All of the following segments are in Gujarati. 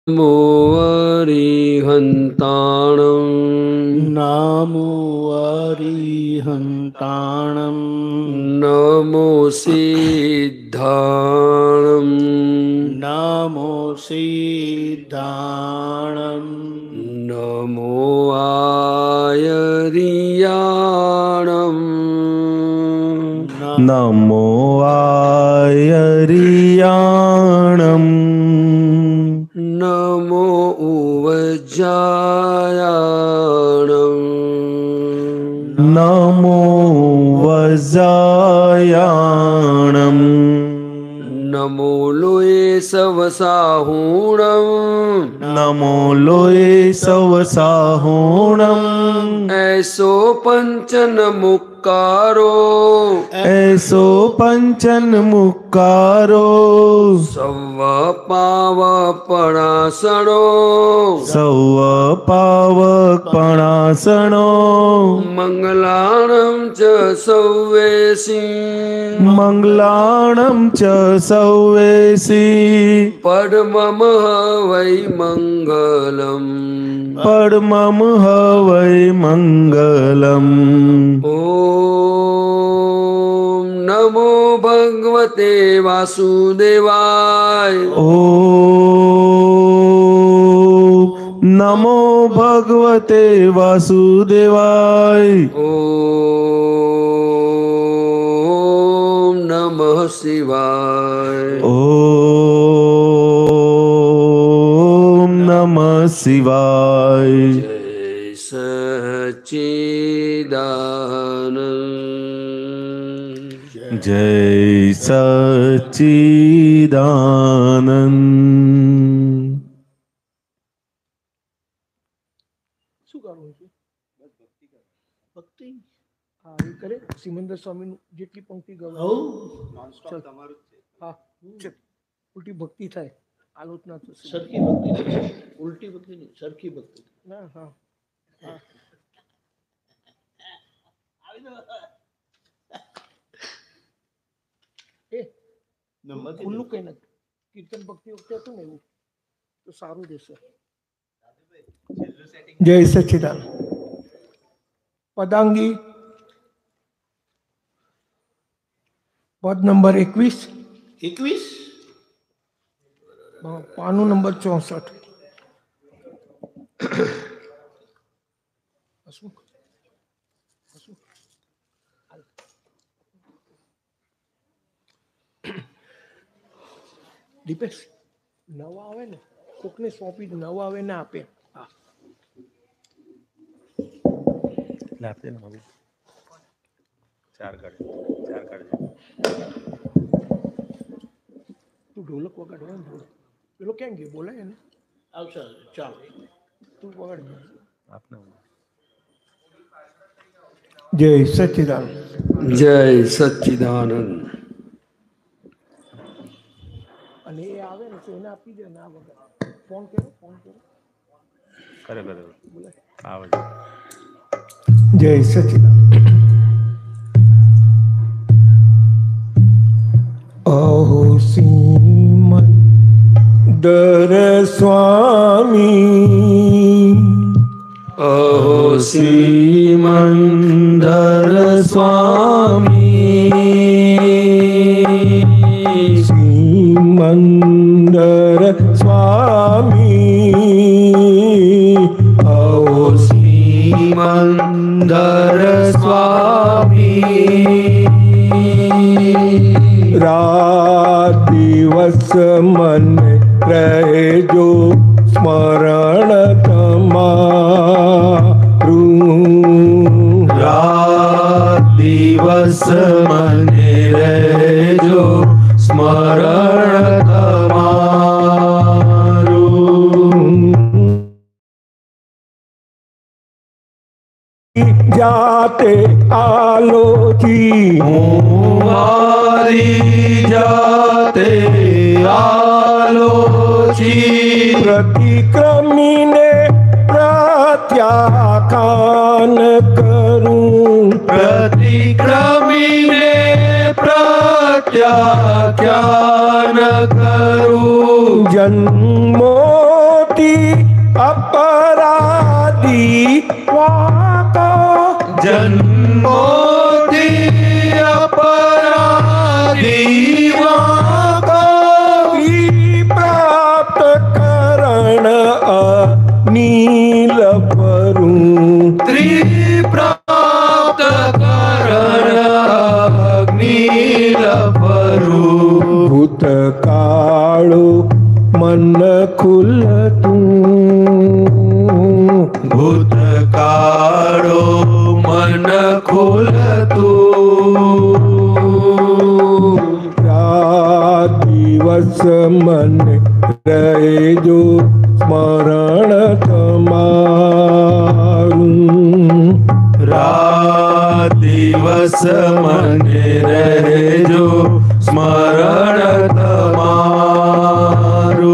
नमो अरिहन्ताणं नमो अरिहन्ताणं नमो सिद्धाणं नमो सिद्धाणं नमो आयर्याणं नमो आयर्याणं नमो उवज्जायाणं नमो वज्जायाणं नमो लोये सवसाहुणं नमो लोये सवसाहुणं ऐसो पंचन मुक्कारो ऐसो पंचन मुक्कारो सव पावपणासणो सौव पावकपणासणो मंगलाणं च सव्येसि मंगलाणं च सौवेसि परमं वै मंगलम् परमं वै मंगलम् ॐ नमो भगवते वासुदेवाय ॐ नमो भगवते वासुदेवाय ॐ नमः शिवाय ॐ नमः शिवाय जय सच्चिदानंद जय सच्चिदानंद। શું કરવું છે? ભક્તિ હા એ કરે સિમંદર સ્વામીનું જેટલી પંક્તિ ગવાય હા ચલ ઉલટી ભક્તિ થાય આલોચના થશે સરખી ભક્તિ ઉલટી ભક્તિ નહીં સરખી ભક્તિ ના હા હા એ ખુલ્લું કઈ નથી કીર્તન ભક્તિ વખતે હતું ને એવું તો સારું રહેશે જય સચ્ચિદાન પદાંગી પદ નંબર 21 પાનું નંબર 64 દીપેશ નવા આવે ને કોકને સોંપી દે નવા આવે ને આપે હા લાતે ને બાબુ ચાર કાઢ તું ઢોલક વગાડવા ને ઢોલક પેલો ક્યાં ગયો બોલાય ને આવશે ચાલ તું વગાડ આપને જય સચ્ચિદાન જય સચ્ચિદાનંદ અને એ આવે ને તો એને આપી દે ને આ વગર ફોન કરો કરે બોલાય આવે જય સચ્ચિદાન અહો સિમંદર સ્વામી અહો સિમંદર સ્વામી સિમંદર સ્વામી અહો સિમંદર સ્વામી રાત દિવસ મને રહેજો સ્મરણ તમારું રાત દિવસ મને રહેજો સ્મરણ તમારું જાતે આલોચી મારી જાતે આલોચી પ્રતિક્રમીને પ્રત્યાખ્યાન કરું પ્રતિક્રમીને પ્રત્યાખ્યાન કરું જન્મો अपराधी वाको जन्मोथी अपराधी वाको प्राप्त करण अनील परू प्राप्त करण अग्निल परू भूतकाळो मन खुलतू भूतकाळो मन खुलतू रात दिवस मन रहे जो स्मरण तमारू रात दिवस मन रहे जो स्मरण तमारू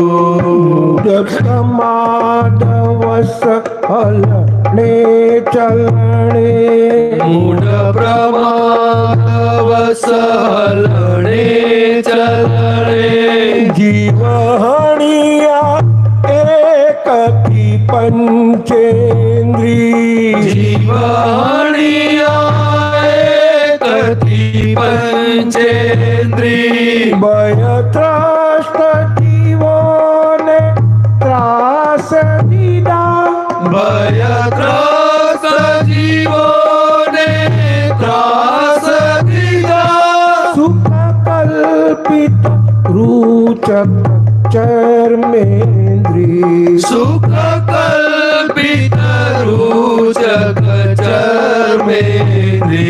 प्रमादवश हलने चलने मूढ़ प्रमादवश हलने चलने जीवहणिया एक की पंचेंद्री जीवहणिया एक की पंचेंद्री भय त्रास्त जीवोने त्रास दीदा भय त्रास जीवोने त्रास दीदा सुख कल्पित रुचक चर्मेंद्री सुख कल्पित रुचक चर्मेंद्री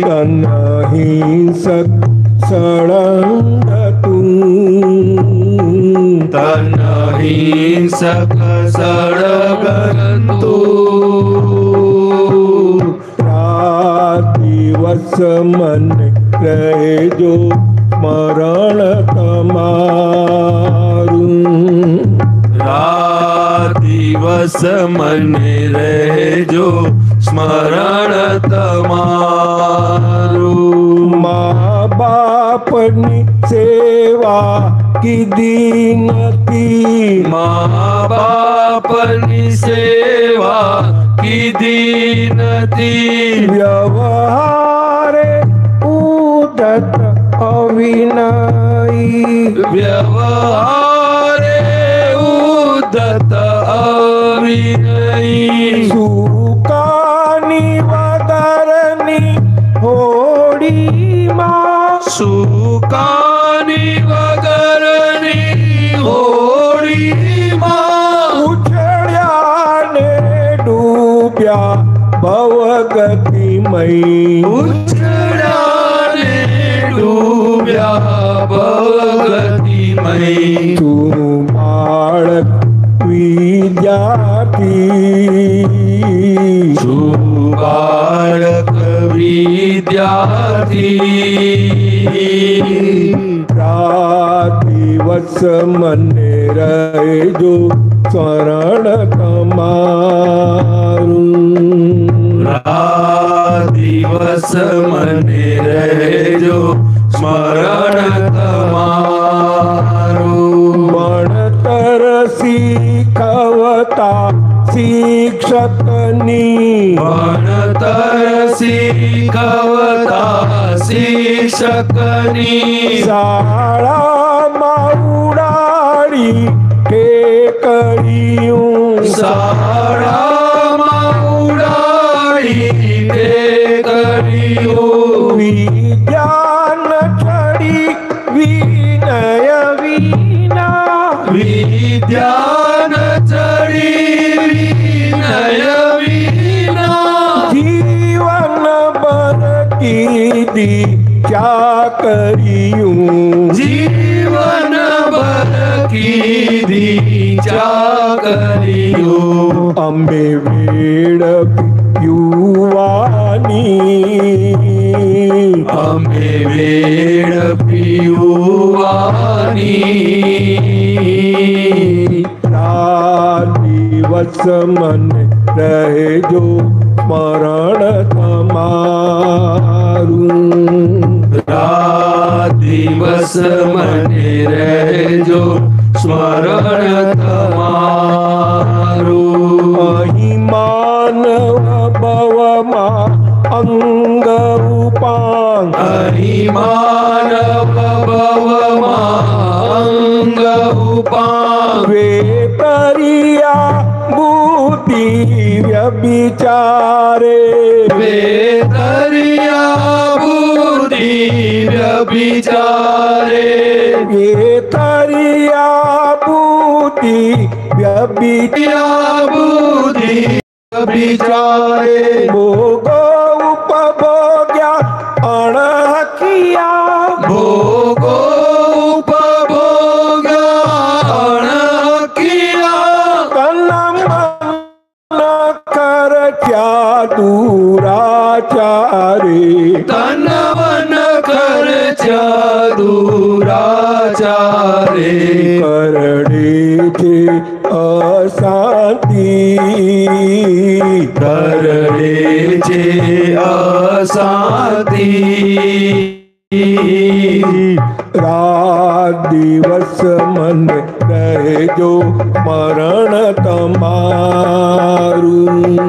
तनहिंसक सड़ंग तू तनहिंसक सड़गंतु रात दिवस मन रहे जो स्मरण तमारू रात दिवस मन रहे जो स्मरण तमारू माँ बाप नी सेवा की दीनती माँ बाप नी सेवा की दीनती व्यवहारे उदत अविनयी व्यवहारे उदत अविनयी सुकानी वदरनी होड़ी माँ सुकानी वदरनी होड़ी माँ उछड़्या ने डूब्या भवगति मई उछड़्या ने डूब्या भवगति मई तू बाळक विद्यार्थी तू बाळक विद्यार्थी रात दिवस मन रहे जो स्मरण तमारू रात दिवस मन रहे जो स्मरण तमारू मणतर सीखवता शिक्षकनी मणतर सीखवता शिक्षकनी शाळा माउडाड़ी टेकड़ियों शाळा माउडाड़ी टेकड़ियों विज्ञान छड़ी विनय वीणा विज्ञान छड़ी विनय वीणा जीवन भर की दीक्षा करियूं जीवन भर की दीक्षा करियूं अम्बे वेड़ युवानी अम्बे वेड़ पियुवानी रात दिवस मन रहे जो स्मरण तमारू रात दिवस मन रहे जो स्मरण तमारू व्यभिचारे वेतरिया बुद्धि व्यभिचारे वेतरिया बुद्धि व्यभिचारे बुद्धि व्यभिचारे भोगो उपभोग्या अणहकिया भोगो उपभोग अणकिया कर क्या दुराचारे तनवन खर्चा दुराचारे करणे छे अशांति करणे छे अशांति रात दिवस मन रहेजो मरण तमारू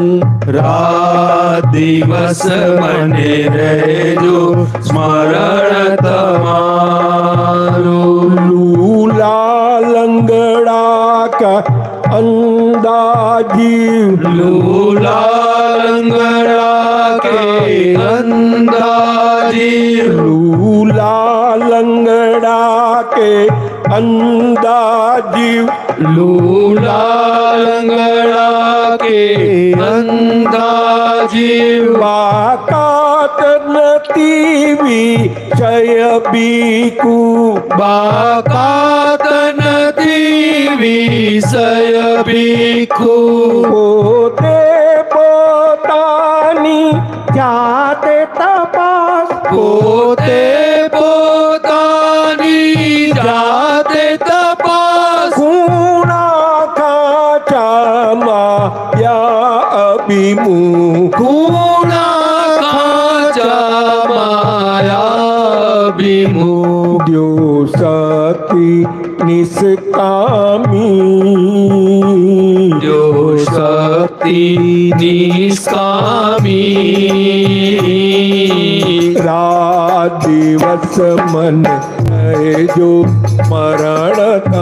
रात दिवस मने रहेजो स्मरण तमारू लूला लंगड़ा का अंदाजी लूला लंगड़ा के अंदाजी लूला लंगड़ा के अंदाजी लूला लंगड़ा के अंदाजी बाकात नतीवी जय बीकू बाकात नदी विषय भिक्खु पोते पोतानी जाते तपास पोते पोतानी जाते तपास खूणा खाचा माया अभिमुख खूणा खाचा माया विमुख द्यो सती निष्कामी जो शक्ति निष्कामी रात दिवस मन रहे जो मरण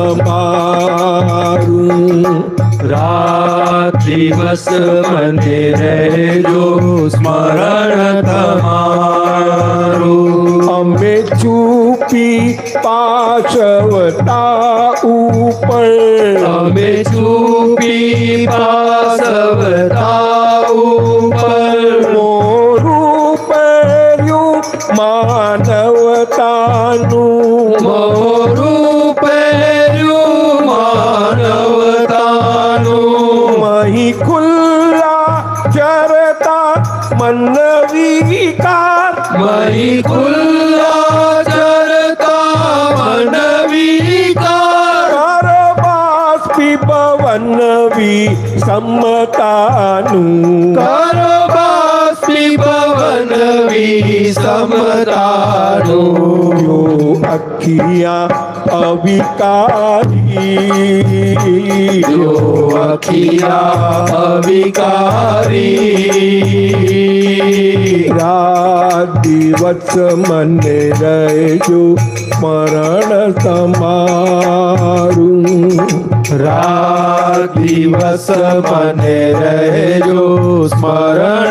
तमारू रात दिवस मने रहेजो स्मरण तमारू अम्बे चूपी पाशवता ऊपर अमे चूपी पासवता ऊपर मोरू पर्यु मानवतानु मोरू पेरु मानवतानु मही खुल्ला चरता मन विकार मही खुल्ला चरता मन विकार कर बाष्पी पवन भी सम्मतानु कर बाष्पी पवन विषमतानु जो अखियाँ अविकारी जो अखिया अविकारी रात दिवस मन रहे जो मरण समारू रात दिवस मने रहेजो स्मरण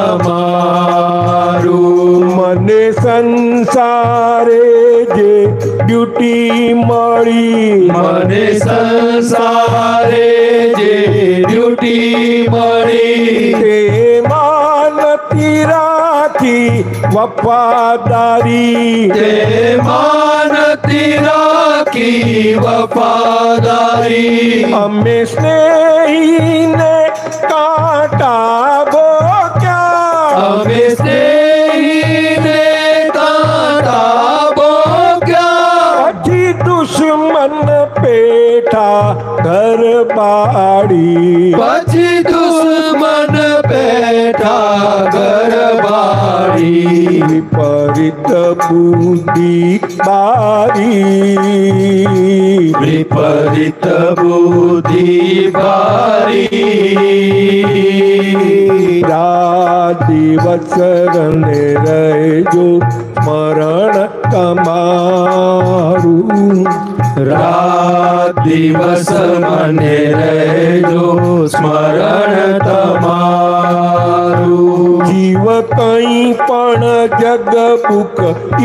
तमारू मन संसारे जे ड्यूटी मળી મને સંસારે જે ડ્યુટી મળી તે માનતી રાખી વફાદારી તે માનતી રાખી વફાદારી અમે સ્નેહીને કાંટા ભોગ્યા અમે સ્નેહીને કાંટા ભોગ્યા પછી દુશ્મન પેઠા ઘર બાળી પછી દુશ્મન બેઠા ઘર બાળી વિપરીત બુદ્ધિ બારી વિપરીત બુદ્ધિ બારી રાત દિવસ રને રહેજો મરણ તમારું રાત દિવસ મને રહેજો સ્મરણ જગ ભૂખ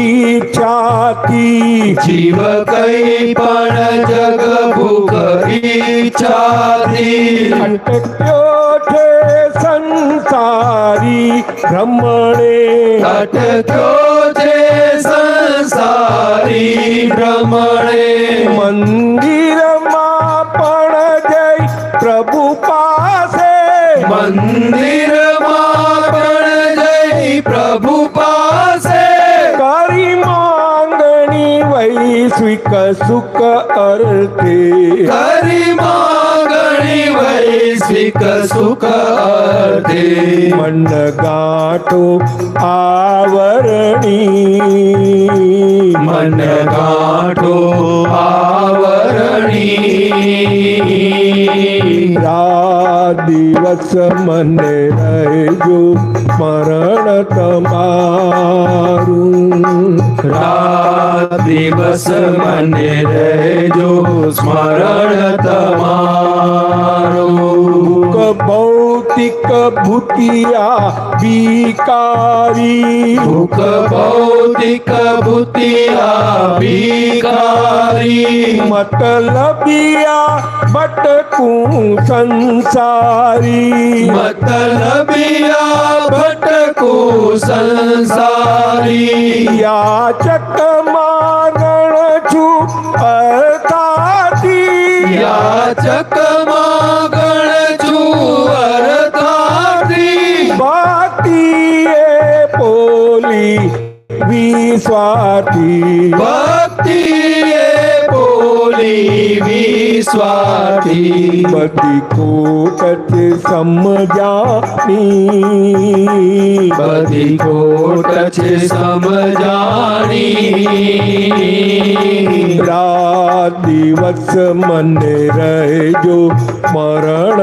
ઈચ્છાથી જીવ કઈ પણ જગ ભૂખ ઈચ્છાથી અટક્યો છે સંસારી ભ્રમણે અટક્યો છે સંસારી ભ્રમણે મંદિરમાં પણ જઈ પ્રભુ પાસે મંદિરમાં પણ જઈ પ્રભુ પાસે કરી માંગણી વૈશ્વિક સુખ અર્થે કરી માંગણી વૈશ્વિક સુખ અર્થે મન ગાંઠો આવરણી મન ગાંઠો આવરણી રાત દિવસ મને રહેજો સ્મરણ તમારું રાત દિવસ મને રહેજો સ્મરણ તમારું ભૌતિક ભૂતિયા ભિખારી ભૂખ ભૌતિક ભૂતિયા ભિખારી મતલબિયા ભટકું સંસારી મતલબિયા ભટકું સંસારી યાચક માગણ છું અર્થાથી યાચક માગણ છું અર્થાથી ભક્તિએ પોલી વિસ્વાર્થી ભક્તિએ બોલી વિસ્વાર્થી બધી ખોટ છે સમજાની બધી ખોટ છે સમજાણી રાત દિવસ મને રહેજો મરણ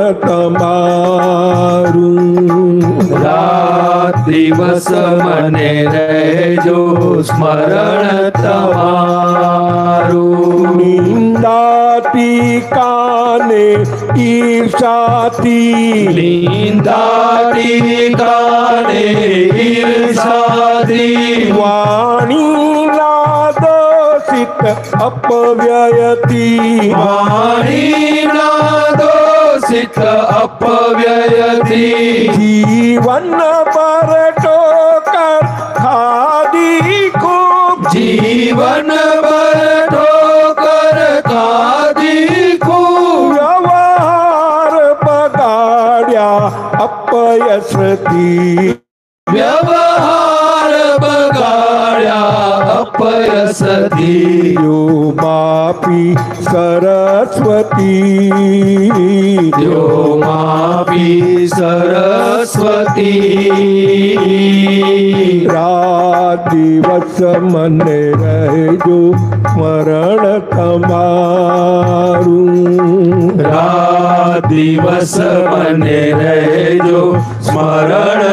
તમારું રાત દિવસ મને રહેજો સ્મરણ તમારું નિંદાતી કાને ઈર્ષાથી નિંદાતી કાને ઈર્ષાથી વાણી દોષિત અપવ્યયતી વાણીના દોષિત અપવ્યયથી જીવન પર ટોકર ખાધી ખૂબ જીવન ભર ઠોકર ખાધી ખૂબ વ્યવહાર બગાડ્યા અપયશથી વ્યવહાર બગાડ્યા અપયસથી યો માપી સરસ્વતી જો માપી સરસ્વતી રાત દિવસ મને રહેજો સ્મરણ તમારું રાત દિવસ મને રહેજો સ્મરણ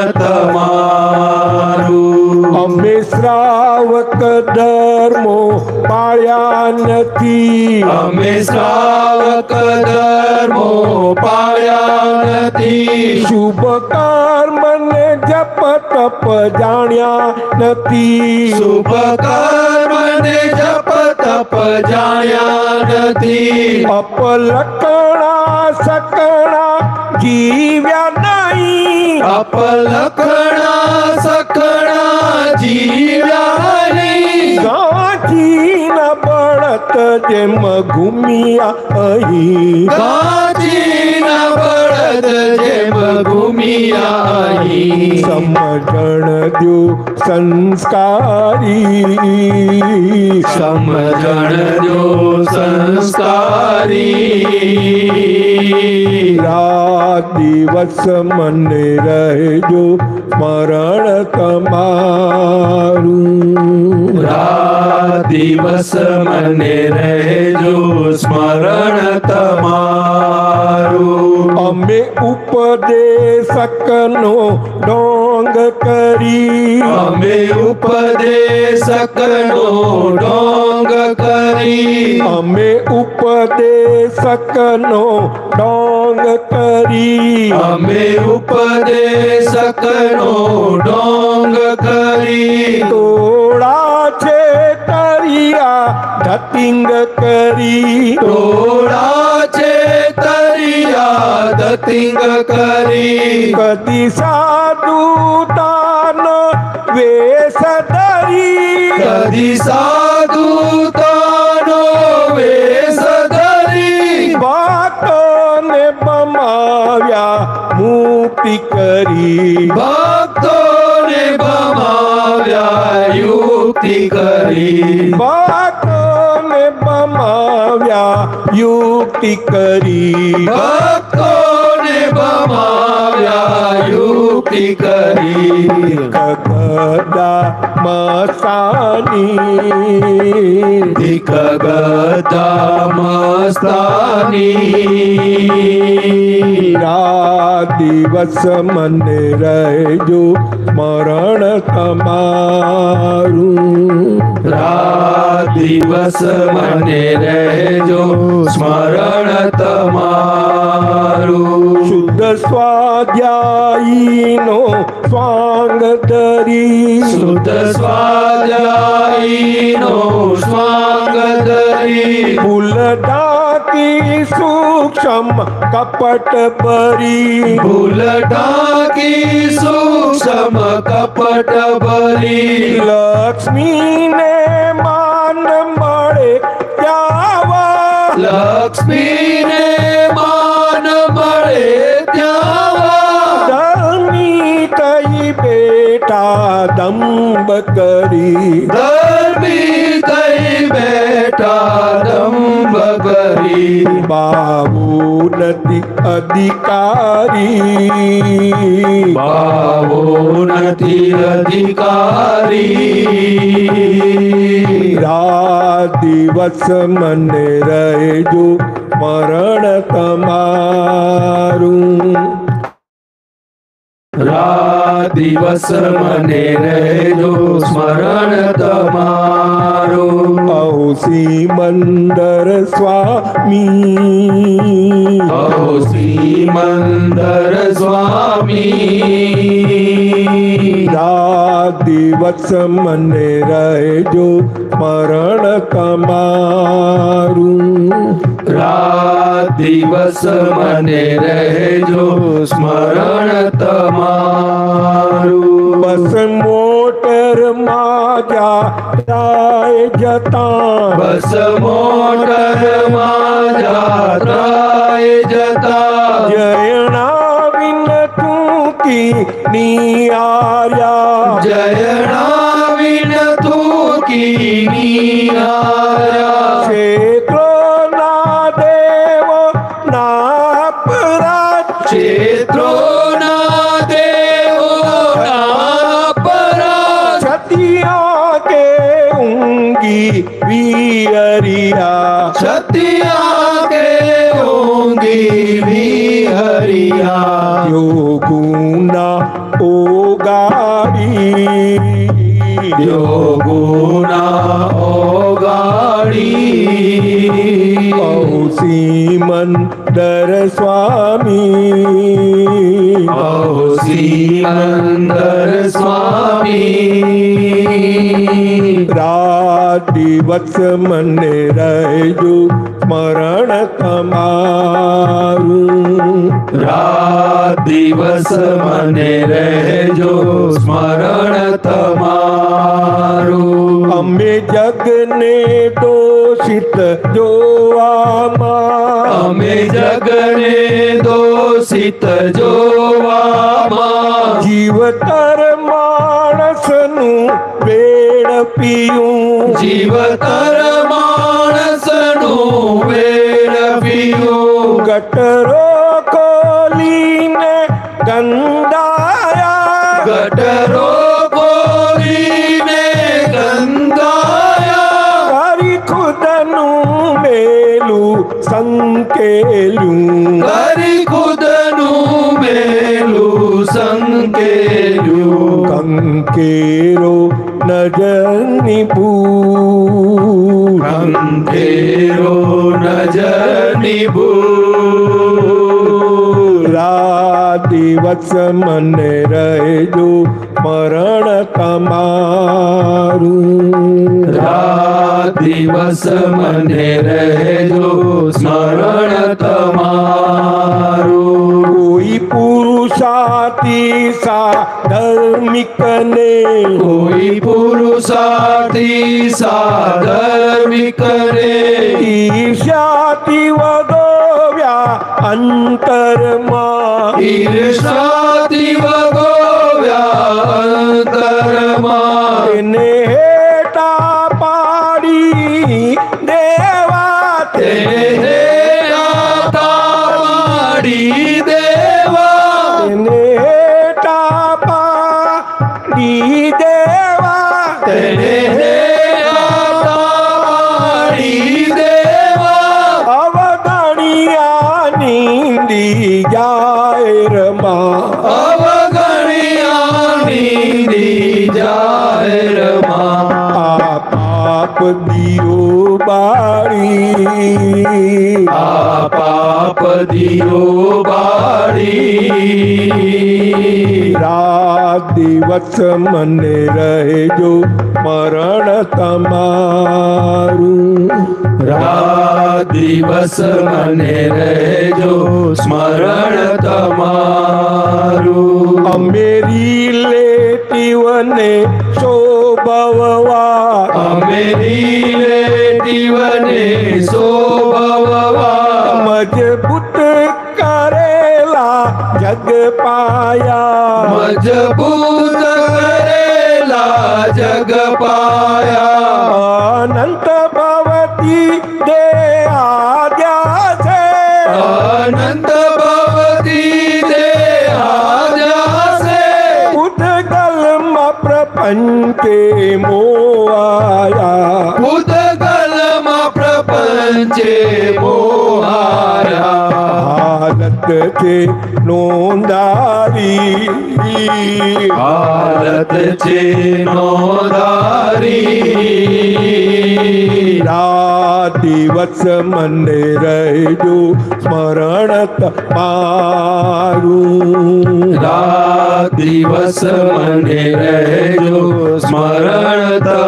તમારું અમે શ્રાવક ધર્મો પાળ્યા નથી અમે શ્રાવક ધર્મો પાળ્યા નથી શુભ કર્મ ને જપ તપ જાણ્યા નથી શુભ કર્મ ને જપ તપ જાણ્યા નથી અપલકણા સકણા જીવ્યા નહીં અપલખણા સખણા જીવ્યા નહીં ગાંઠી ન બળત જેમ ઘૂમ્યા અહીં ગાંધીના બળદ જેમ ઘૂમ્યા અહીં સમજણ જો સંસ્કારી સમજણ જો સંસ્કારી રાત દિવસ મને રહેજો સ્મરણ તમારું રાત દિવસ મને રહેજો સ્મરણ તમારું અમે ઉપદેશકનો ડોળ ઢોંગ કરી અમે ઉપદેશકનો ઢોંગ કરી અમે ઉપદેશકનો ઢોંગ કરી અમે ઉપદેશકનો ઢોંગ કરી તોડા છે તરિયા ધતિંગ કરી ટોળા છે તરિયા દતિંગ કરી કદી સાધુતાનો વેશ ધરી કદી સાધુતાનો વેશ ધરી ભક્તોને બમાવ્યા મુક્તિ કરી ભક્તોને ભમાવ્યા યુક્તિ કરી ભક્તોને બમાવ્યા યુક્તિ કરી ભક્તોને ભમાવ્યા યુક્તિ કરી ગદા મસાની ધીક ગદા મસ્તાની રાત દિવસ મને રહેજો મરણ તમારું રાત દિવસ મને રહેજો સ્મરણ તમારું શુદ્ધ સ્વાધ્યાયીનો સ્વાંગ ધરી શુદ્ધ સ્વાધ્યાયીનો સ્વાંગ ધરી ભૂલ ઢાંકી સૂક્ષ્મ કપટ ભરી ભૂલ ઢાંકી સૂક્ષ્મ કપટ ભરી લક્ષ્મીને માન મળે ત્યાવા લક્ષ્મીને માન મળે ત્યાં ધર્મી કઈ બેટા દંભ કરી ધર્મી થઈ બેઠા દંભ કરી બાબુ નથી અધિકારી ભાવો નથી અધિકારી રાત દિવસ મને રહેજો મરણ તમારું રાત દિવસ મને રહેજો સ્મરણ તમારું ઔસી મંદર સ્વામી ઓ શ્રીમંદર સ્વામી રાત દિવસ મને રહેજો મરણ તમારું રાત દિવસ મને રહેજો સ્મરણ તમારું બસ મોટર માં જાય જતા બસ મોટરમાં જાત્રાએ જતા જયણા વિન ટૂંકી નિયાર્યા જયણા વિન તુકી નિહાર્યા ક્ષેત્રો ના દેવ ના પરાજ ક્ષેત્રોના દેવોના પરા છતિયા કે ઊંગી વિહરિયા છતિયા કે ઊંઘી વિહરિયા યોગુના ઓગાડી યોગોના ઓગાડી ઔસી મંદર સ્વામી ઔસી મંદર સ્વામી રાત દિવસ મને રહેજો મરણ તમારું રાત દિવસ મને રહેજો સ્મરણ તમારું અમે જગને દોષિત જોવામાં અમે જગને દોષિત જોવામાં જીવતર માણસનું વેણ પીયું જીવતર માણસનું વેણ પીયું ગટરો ખોલીને ગંધાયા ગટરો ખોલીને ગંગાયા કરી ખુદનું મેલું સંકેલું કરી ખુદનું મેલું સંકેલું કંકેર્યું કંકેરો નજરની ભૂલ કંકેરો નજરની ભૂલ રાત દિવસ મને રહેજો મરણ તમારું રાત દિવસ મને રહેજો સ્મરણ તમારું કોઈ પુરુષાર્થી સાધર્મિકને કોઈ પુરુષાર્થી સાધર્મિકને ઈર્ષ્યાથી વગોવ્યા અંતરમાં ઈર્ષાથી વગોવ્યા અંતરમાં એને હેઠા પાડી દેવા તેને પાડી દેવા એને હેઠા પાડી દેવા તેને પાડી દેવા અવગણિયા નિંદી જાય રમા અવગણ્યાની જાહેરમાં આ પાપ દિયો બાળી આ પાપ દિયો બાળી રાત દિવસ મને રહેજો મરણ તમારું રાત દિવસ મને રહેજો સ્મરણ તમારું અમે રિલેટિવને શોભવવા અમે રિલેટિવને શોભવવા મજબૂત કરેલા જગ પાયા મજબૂત કરેલા જગ પાયા અનંત ભવતી દે આદ્યા છે અનંત ભવતી દેહાદ્યાસે ઉદગલમાં પ્રપંચે મોઆયા ભૂતગલમાં પ્રપંચે મોહાયા હાલત છે નોંધારી હાલત છે નોંધારી રાત દિવસ મને રહેજો સ્મરણ તમારું રાત દિવસ મને રહેજો સ્મરણ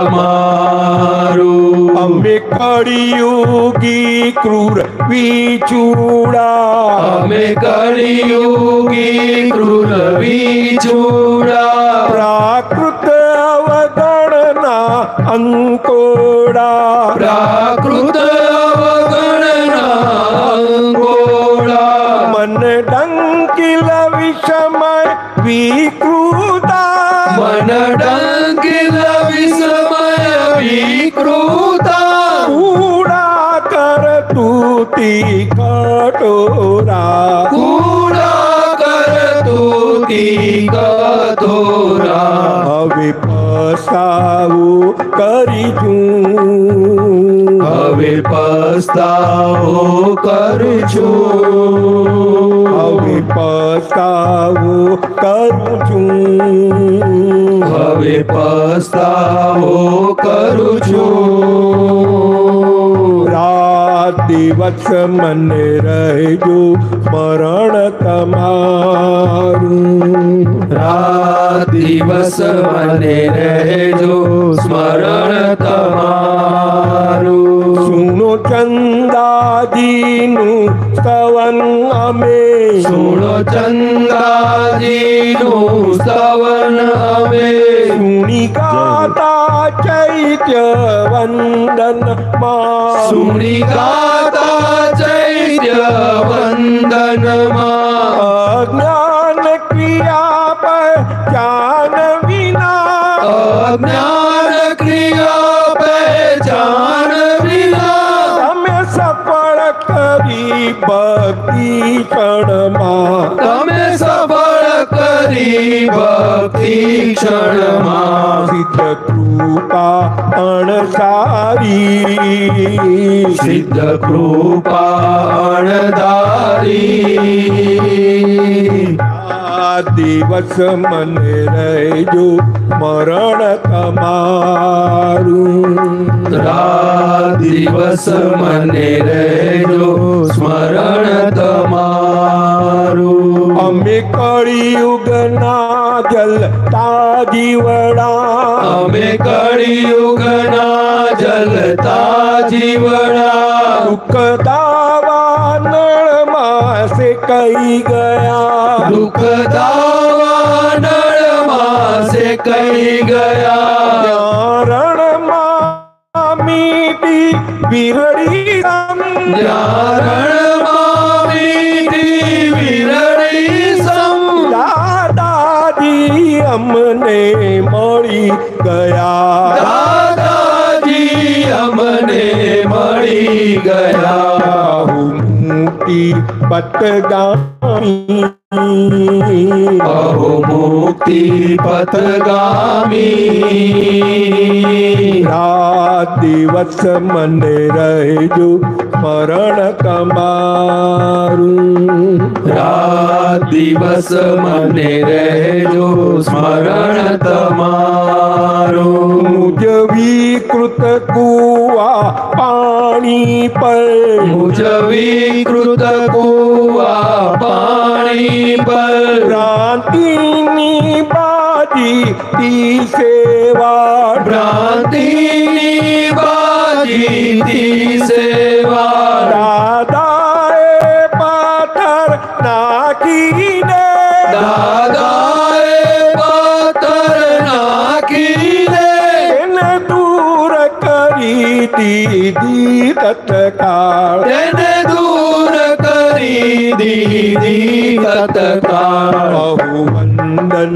તમારું અમે કળિયુગી ક્રૂર વિચૂડા અમે કળિયુગી ક્રૂર વિચૂડા પ્રાકૃત અવગણના અંકોડા પ્રાકૃત અવગણના અંગોળા મન ડંકિલ વિષમય વિકૃતા મન ડંકિલ વિસ્મય વિકૃતા કૂડા કર તૂતી કટોરા કૂડા કરતુતી કથોરા હવે પસ્તાવો કરીશું હવે પસ્તાવો કરું છું હવે પસ્તાવો કરું છું હવે પસ્તાવો કરું છું રાત દિવસ મને રહેજો સ્મરણ તમારું રાત દિવસ મને રહેજો સ્મરણ તમારું સુનો ચંદાજીનું સ્તવન અમે સુણો ચંદાજીનું સ્તવન અમે સુણી ગાતા ચૈત્ય વંદન માં સુણી ગાતા ચૈત્ય વંદનમાં અજ્ઞાન ક્રિયા પહચાન વિના અજ્ઞાન ક્રિયા પહેચાન વિના તમે સફળ કરી ભક્તિ ક્ષણમાં તમે સફળ કરી ભક્તિ ક્ષણમાં સિદ્ધ કૃપા અણસારી સિદ્ધ કૃપા અણધારી દિવસ મને રહેજો મરણ તમારું રાત દિવસ મને રહેજો સ્મરણ તમારું અમે કળિયુગના જલતા જીવડા અમે કળિયુગના જલતા જીવડા દુઃખ દાવા નળમાં સે કઈ ગયા દુઃખ દાવા નળમાં સે કઈ ગયા રણમાં મીટી વિરડી રણમાં મીઠી વીરડી સમ દાદાજી અમને મળી ગયા દાદાજી અમને મળી ગયા મુક્તિ પતગામી અહો મુક્તિ પથગામી રાત દિવસ મને રહેજો મરણ તમારું રાત દિવસ મને રહેજો સ્મરણ તમારું મુજ વિકૃત કુવા પાણી પર મુજ વિકૃત કુવા પાણી પર ભ્રાંતિની બાજી તી સેવા ભ્રાંતિની બાજીતી સેવા દાદાએ પાથર નાખીને દાદાએ પાથર નાખીને એને દૂર કરી દીધી તત્કાળ તેને દૂર કરી દીધી તત્કાળ અહુવંદન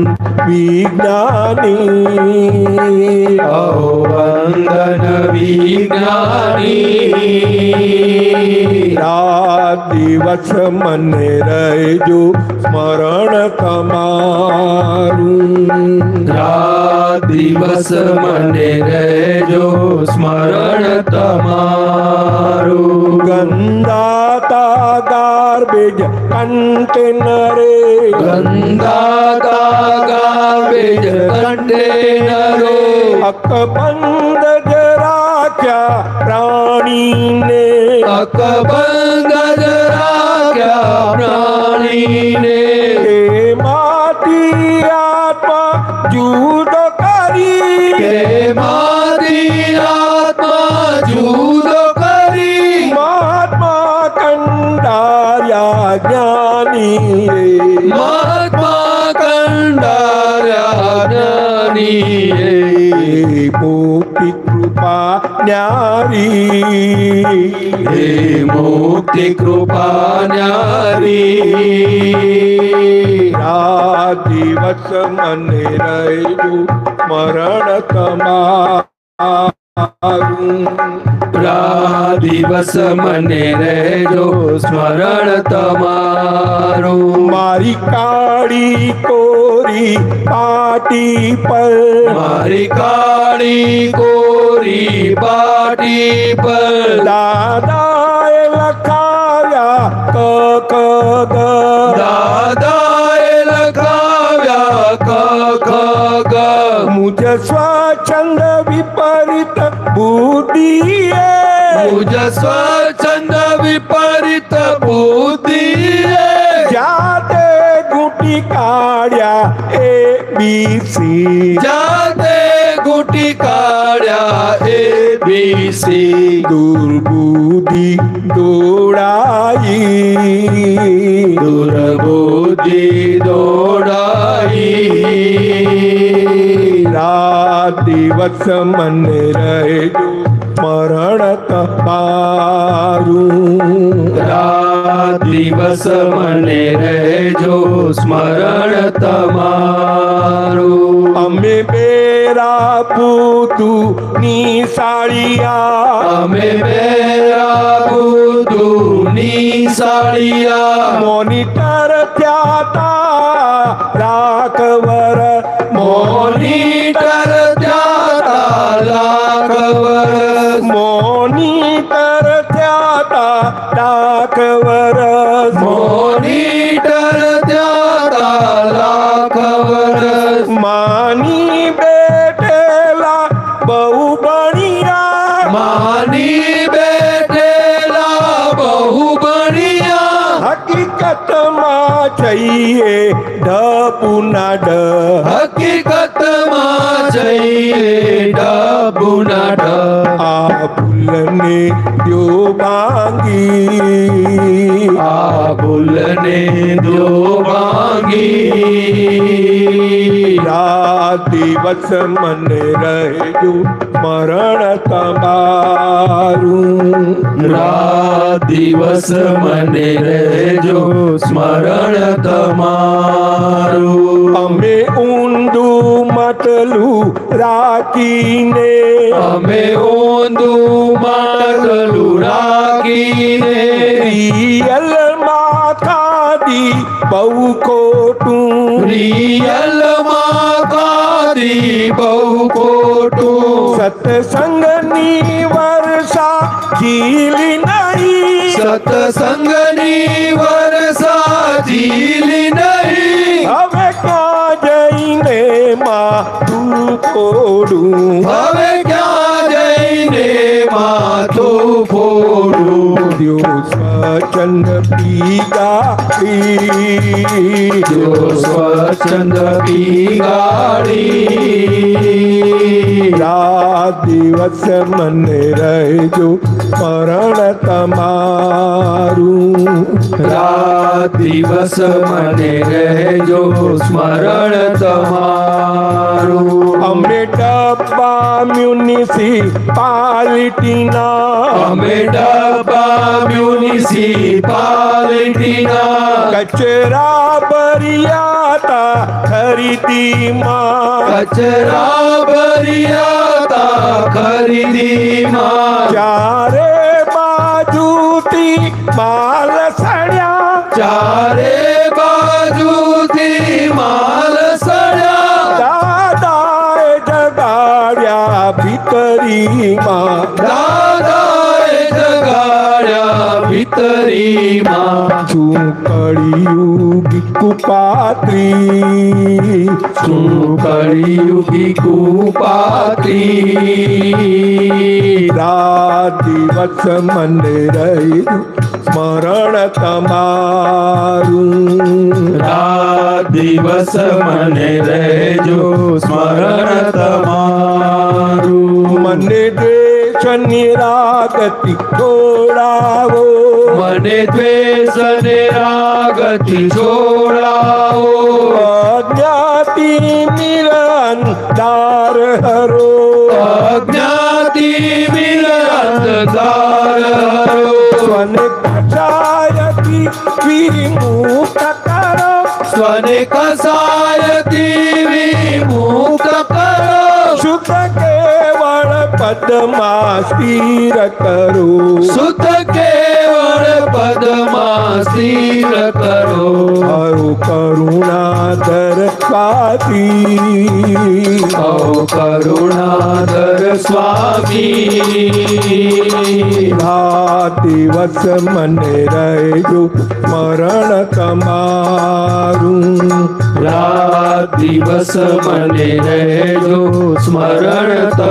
વિજ્ઞાની વંદન વિજ્ઞાની રાત દિવસ મને રહેજો સ્મરણ તમારું રાત દિવસ મને રહેજો સ્મરણ તમારું ગંદાતા ગાર્બેજ કન્ટેનરે ગંદાતા ગાર્બેજ કન્ટેનરો અકબંધ જ રાખ્યા પ્રાણીને અકબંધ જ રાખ્યા પ્રાણીને એમાંથી આત્મા જુદો કરી એમાંથી આત્મા જુદો કરી મહાત્મા કંડાર્યા જ્ઞાની રે મહાત્મા કંડાર્યા જ્ઞાની મુક્તિ કૃપા ન્યારી હે મુક્તિ કૃપા ન્યારી રાત દિવસ મને રહેજો મરણ તમારું રાત દિવસ મને રહેજો સ્મરણ તમારું મારી કાળી કોરી પાટી પર મારી કાળી કોરી પાટી પર દાદાએ લખાવ્યા ક ક ગ દાદાએ લખાવ્યા ક ખ ગ મુજ સ્વચ્છંદ વિપરીત બુદ્ધિએ મુજ સ્વચ્છંદ વિપરીત બુદ્ધિએ જાતે ઘૂંટી કાઢ્યા એ બીસી જાતે ગુટી કાઢ્યા ABC દુર્બુદ્ધિ દોડાઈ દુર્બુદ્ધિ દોડાઈ રાત દિવસ મને રહેજો મરણ તમારું રાત દિવસ મને રહેજો સ્મરણ તમારું અમે બેરા પૂતુ નિશાળિયા અમે બેરા બુધુની સાળિયા મોનિટર થયા તા રાખવર મોનિટર ત્યાતા લાખ વર્ષ મોનિટર થયા તા રાખવર મોનિટર ત્યાતા લાખ માં જઈએ ઢપુના ઢ હકીકતમાં જઈએ ડાબુના ઢ આ ભૂલને દ્યો ભાંગી આ ભૂલને દો ભાંગી રાત દિવસ મને રહેજો સ્મરણ તમારું રાત દિવસ મને રહેજો સ્મરણ તમારું અમે ઊંધું માટલું રાખીને અમે ઊંધું માટલું રાખીને રિયલમાં ખાધી બહુ ખોટું રિયલમાં કાદી બહુ ખોટું સત્સંગની વર્ષા ખીલી નહીં સત્સંગની વર્ષા ઝીલી નહીં હવે ક્યાં જઈને માથું ફોડું હવે ક્યાં જઈને માથું ફોડું દ્યો સ્વચંદ પીગાડી જો સ્વચ્છંદ પીગાડી રાત દિવસ મને રહેજો સ્મરણ તમારું રાત દિવસ મને રહેજો સ્મરણ તમારું અમે ડબ્બા મ્યુનિસિપાલિટીના અમે ડબ્બા મ્યુનિસિપાલિટીના કચરા ભર્યાતા ખરીદીમાં કચરા ભર્યાતા ખરીદીમાં ચારે બાજુથી માલ સડ્યા ચારે બાજુથી માલ સડ્યા દાદાએ જગાડ્યા ભીતરીમાં દાદાએ જગાડ્યા ભીતરીમાં શું કળિયુગી કુપાત્રી શું કળિયુગી કુપાત્રી રાત દિવસ મને રહ્યું સ્મરણ તમારું રાત દિવસ મને રહેજો સ્મરણ તમારું મને દ્વેષ નિરાગતિ છોડાવો મને દ્વેષ ને રાગથી છોડાવો અજ્ઞાતિ નિરંધાર હરો અજ્ઞાતિ વિલ અંધકાર હરો સ્વને કષાયથી વિમુક્ત કરો સ્વને કસાયથી વિમુક્ત કરો શુદ્ધ કેવળ પદમાં સ્થિર કરો શુદ્ધ કેવળ પદમાં સ્થિર કરો હરો કરુણાધર સ્વામી ઓ કરુણાધર સ્વામી રાત દિવસ મને રહેજો સ્મરણ તમારું રાત દિવસ મને રહેજો સ્મરણ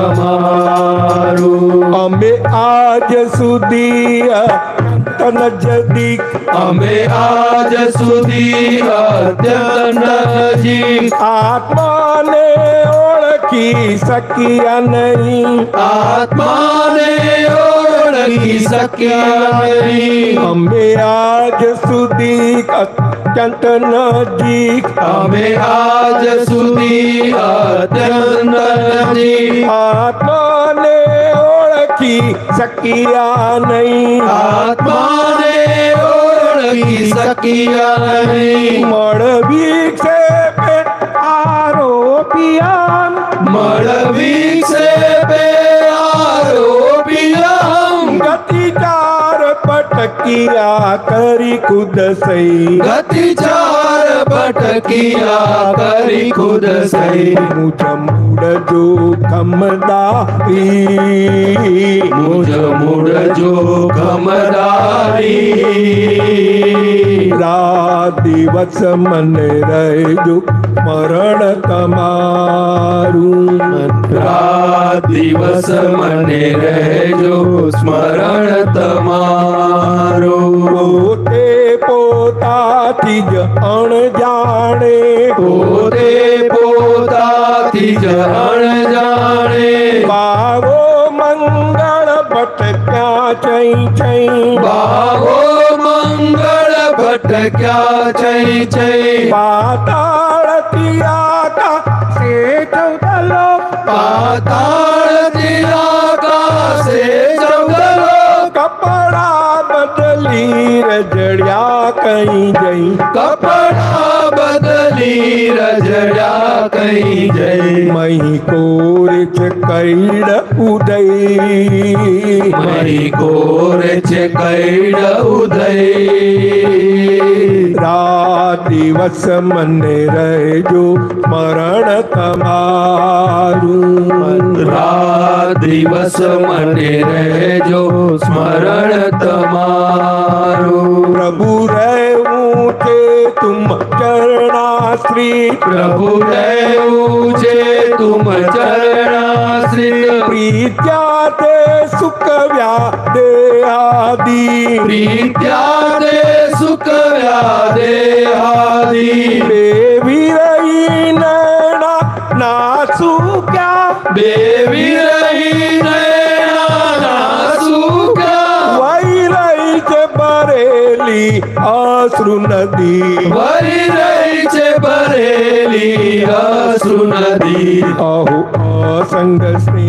તમારું અમે આજ સુધી નજદીક અમે આજ સુધી અત્યંત નજીક આત્માને ઓળખી શક્યા નહીં આત્માને ઓળખી શક્યા નહીં અમે આજ સુધી અત્યંત નજીક અમે આજ સુધી અત્યંત નજીક આત્માને ઓળખી શક્યા નહીં આત્માને ઓળખી શક્યા નહીં મળવી છે પેટ આરોપિયાન મળવી છે બે આરોપિયમ ગતિ ચાર પટકિયા કરી ખુદ સહી ગતિ ચાર ભટકિયા કરી ખુદ સહી મુજ મૂડ જો ખમદારી મુજ મૂળ જો ખમદારી રાત દિવસ મને રહેજો સ્મરણ તમારું રાત દિવસ મને રહેજો સ્મરણ તમારું પોતે પોતા પોતાથી જ અણજાણે પોતે પોતાથી જ અણજાણે ભાવો મંગળ ભટક્યા ચઈ ચઈ ભાવો મંગળ ભટક્યા ચઈ ચઈ પાતાળથી આકાશે ચૌદલો પાતાળથી આકાશે ચૌદલો કપડા બદલી રજડ્યા કઈ જઈ કપડા બદલી રજડ્યા કઈ જઈ મહી કોરે છે કૈડ ઉદય મહી કોરે છે કૈડ ઉદય રાત દિવસ મને રહેજો મરણ તમારું રાત દિવસ મને રહેજો સ્મરણ તમારું પ્રભુ રહેવું છે તુમ ચરણાશ્રી પ્રભુ રહેવું છે તુમ ચરણાશ્રિત પ્રીત્યા તે સુખવ્યા દેહાદી પ્રીત્યા તે સુખ વ્યાદેહાદી બેવી રહી નૈણા નાસુ ક્યા બેવી રહી નૈણા સુખ્યા વહી રહી છે બરેલી અશ્રુ નદી વરી રહી છે ભરેલી અશ્રુ નદી અહો અસંગ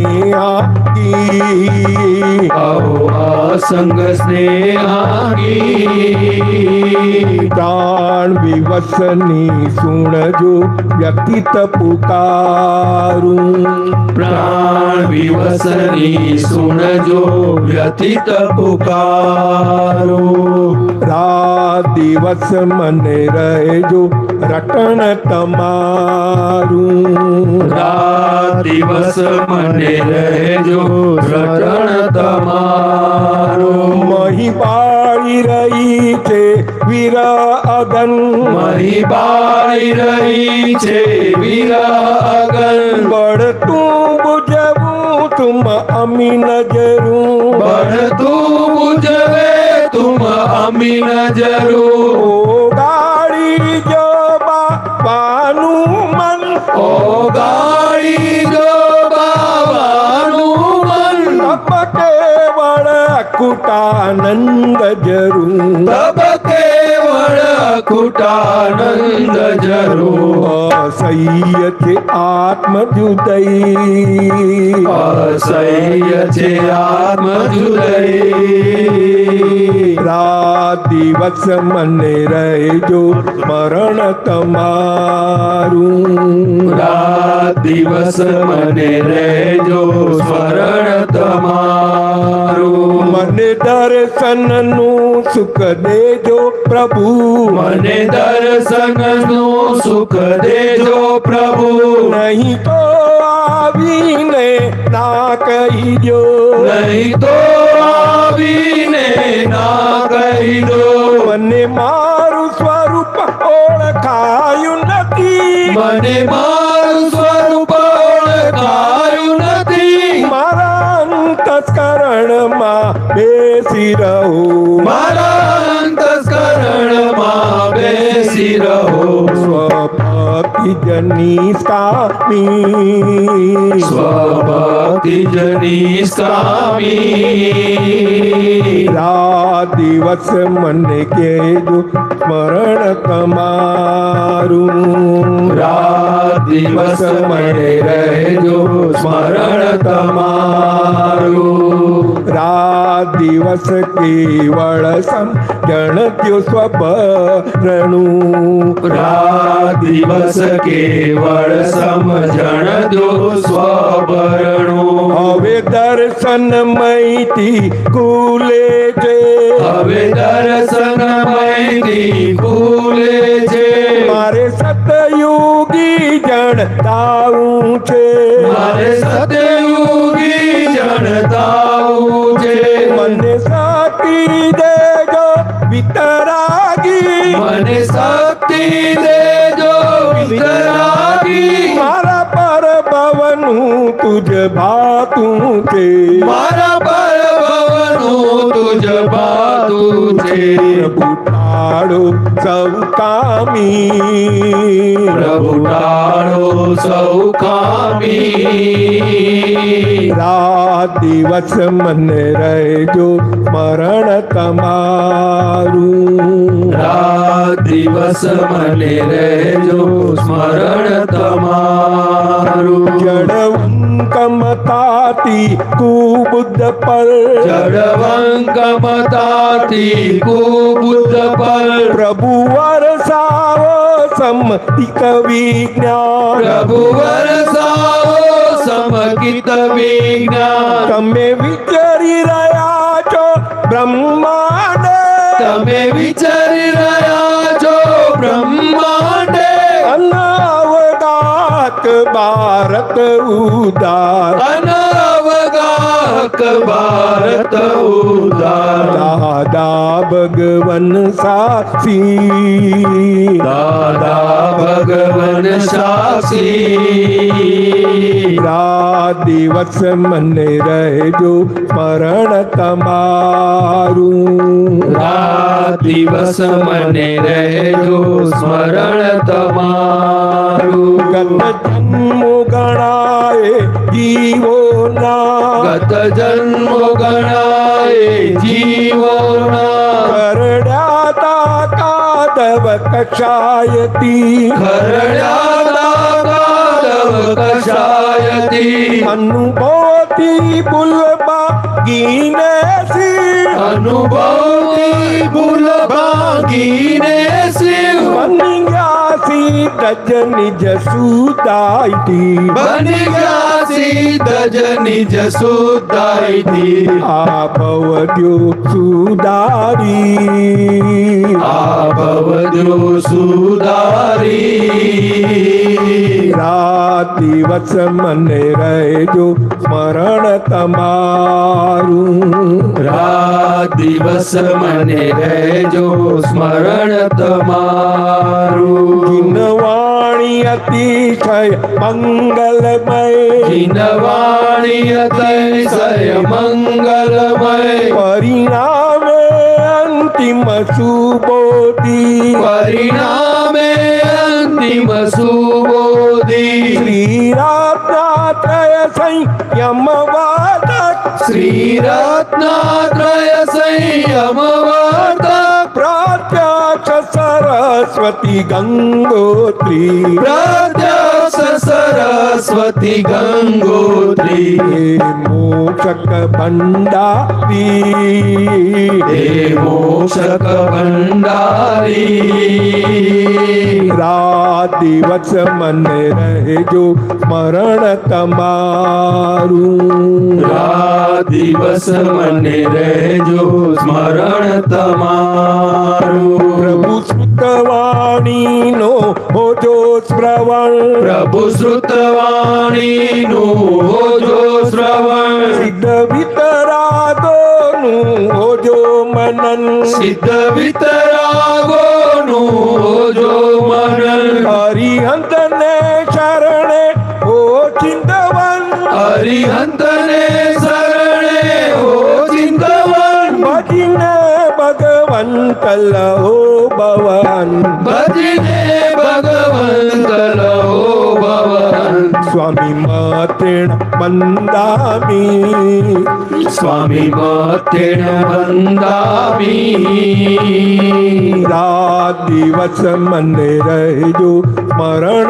સ્નેહાગી અહો અસંગ સ્નેહાગી પ્રાણ વિવસની સુણજો વ્યક્તિત પુકારું પ્રાણ વિવસની સુણજો વ્યથિત પુકારો રાત દિવસ મને રહેજો રટણ તમારું રાત દિવસ મને રહેજો રટણ તમારો મહી પાળી રહી છે વીર અગન મહી બાળી રહી છે વિરાગન બળતું બુજવું તુમ અમી નજરું બળતું બુજવે તુમ અમી નજરું ઓ ગાડી જો બાવાનું મન ઓ ગાળી જો બાવાનું મન તબ કેવળ અકુટાનંદ જરૂર તબ કેવળ અકુટાનંદ જરૂર અસહ્ય છે આત્મ જુદઈ અસહ્ય છે આત્મ જુદઈ રાત દિવસ મને રહેજો મરણ તમારું રાત દિવસ મને રહેજો સ્મરણ તમારું મને દર્શનનું સુખ દેજો પ્રભુ મને દર્શનનું સુખ દેજો પ્રભુ નહીં તો આવીને ના કહીજો નહીં તો આવીને ના કહી દો મને મારું સ્વરૂપ ઓળખાયું નથી મને મારું સ્વરૂપ ઓળખાયું નથી મારા અંતસ્કરણમાં બેસી રહું મારા અંતસ્કરણમાં બેસી રહો સ્વભક્તિ જની સ્વામી સ્વભક્તિ જની સ્વામી રાત દિવસ મને કેજો સ્મરણ તમારું રાત દિવસ મને રહેજો સ્મરણ તમારું રાત દિવસ કેવળ સમજણ ત્યો સ્વભરણું રાત દિવસ કેવળ સમજણ દો સ્વભરણું હવે દર્શનમયથી ખુલે છે હવે દર્શનમયથી ખુલે છે મારે સતયુગી જણતાવું છે મારે સતયુગી જણતાવું છે મને શક્તિ દેજો વિતરાગી મને શક્તિ દેજો વિતરાગી મારા પર ભવનું તુજ ભાતું છે મારા પર ભવનું તુજ ભાતું છે પ્રભુ ટાળો સૌ કામી પ્રભુ ટાળો સૌ કામી રાત દિવસ મને રહેજો સ્મરણ તમારું રાત દિવસ મને રહેજો સ્મરણ તમારું જડવંકમતાથી કુબુદ્ધ પર જડવંકમતાથી કુબુદ્ધ પર પ્રભુ વરસાવો સમતિક વિજ્ઞાન પ્રભુ વરસાવો સમકિત વિજ્ઞાન તમે વિચારી રહ્યા છો બ્રહ્માંડે તમે વિચારી રહ્યા છો બ્રહ્માંડે અનાવગાત ભારત ઉદાર અનવગાહક ભારત ઉદાર દાદા ભગવન સાક્ષી દાદા ભગવન સાક્ષી રાત દિવસ મને રહેજો સ્મરણ તમારું રાત દિવસ મને રહેજો સ્મરણ તમારું ગત જન્મો ગણાય જીવોના ગત જન્મો ગણાય જીવોના કરડ્યાતા કાદવ કક્ષાયતી ખરડ્યા કષાયતી અનુભવતી ભૂલબા ગીને સી અનુભવતી ભૂલ ભાગીને શિવ બની ગયા સી તજ નિજ સુદાયતી બની ગયા સીધજ નિજ સુદાયથી આ ભવદ્યો સુદારી આ ભવદ્યો સુધારી રાત દિવસ મને રહેજો સ્મરણ તમારું રાત દિવસ મને રહેજો સ્મરણ તમારું જીનવાણી અતિશય મંગલમય જીનવાણી અતિશય મંગલમય પરિણામે અંતિમ સુબોધી પરિણામે અંતિમ સુબોધિ શ્રી રાત્રાત્રય સંયમ વાદક શ્રી રત્નાત્રય સંયમ વાર્તા પ્રત્યક્ષ સરસ્વતી ગંગોત્રી પ્રત્યક્ષ સરસ્વતી ગંગોત્રી હે મોક્ષક ભંડારી હે મોક્ષક ભંડારી રાત દિવસ મને રહેજો સ્મરણ તમારું રાત દિવસ મને રહેજો સ્મરણ તમારું પ્રભુ શ્રુતવાણીનો હોજો શ્રવણ પ્રભુ શ્રુતવાણીનું હોજો શ્રવણ સિદ્ધ વિતરાગોનું હોજો મનન સિદ્ધ વિતરાગોનું હોજો મનન હરિહંતને શરણે હો ચિંતવન હરિહંતને શરણે હો ચિંતવન ભજીને ભગવંત લહો ભવન ભજીને ભગવંત લહો ભવન સ્વામી મતેણ બંદામી સ્વામી મતેણ બંદામી રાત દિવસ મને રહેજો સ્મરણ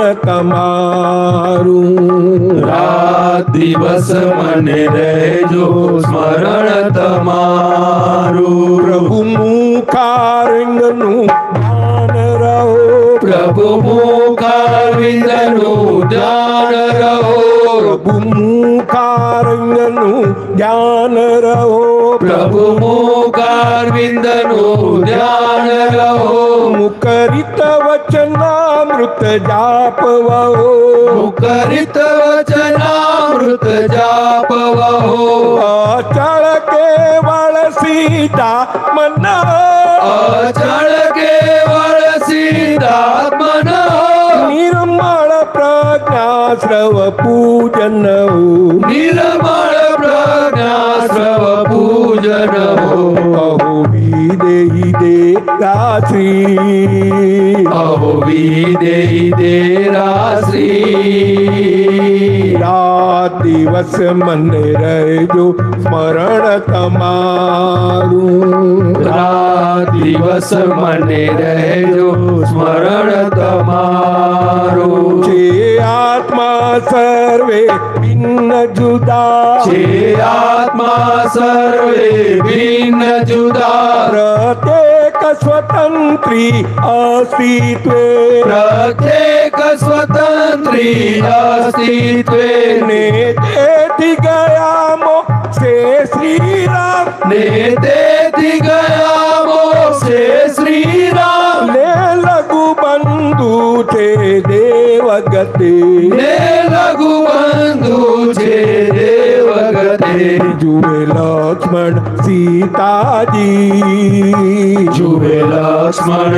તમારું રાત દિવસ મને રહેજો સ્મરણ તમારું પ્રભુ મુખારંગનું ધ્યાન રહો પ્રભુ મુખારવિંદનું ધ્યાન રહો પ્રભુ મુખારંગનું ધ્યાન રહો પ્રભુ મુખારવિંદનું ધ્યાન રહો મુકરિત વચનામૃત જાપવો મુકરિત વચનામૃત જાપવો અચળ કેવળ સીતા મન અચળ કેવળ સિદ્ધાત્મન નિર્મળ પ્રજ્ઞા શ્રવ પૂજન નિર્મળ પ્રજ્ઞા શ્રવ પૂજન બહુવિધ વિદેહી દેરાશ્રી અહો વિદેહી દેરાશ્રી રાત દિવસ મને રહેજો સ્મરણ તમારું રાત દિવસ મને રહેજો સ્મરણ તમારું છે આત્મા સર્વે ભિન્ન જુદા છે આત્મા સર્વે ભિન્ન જુદા પ્રત્યેક સ્વતંત્રી અસ્તિત્વે પ્રત્યેક સ્વતંત્રી અસ્તિત્વે ને તેથી ગયા મોક્ષે શ્રી રામ ને તેથી ગયા મોક્ષે શ્રી રામ ને લઘુ બંધુ છે દેવગતે ને લઘુ બંધુ છે દેવગતે જુએ લક્ષ્મણ સીતાજી જુએ લક્ષ્મણ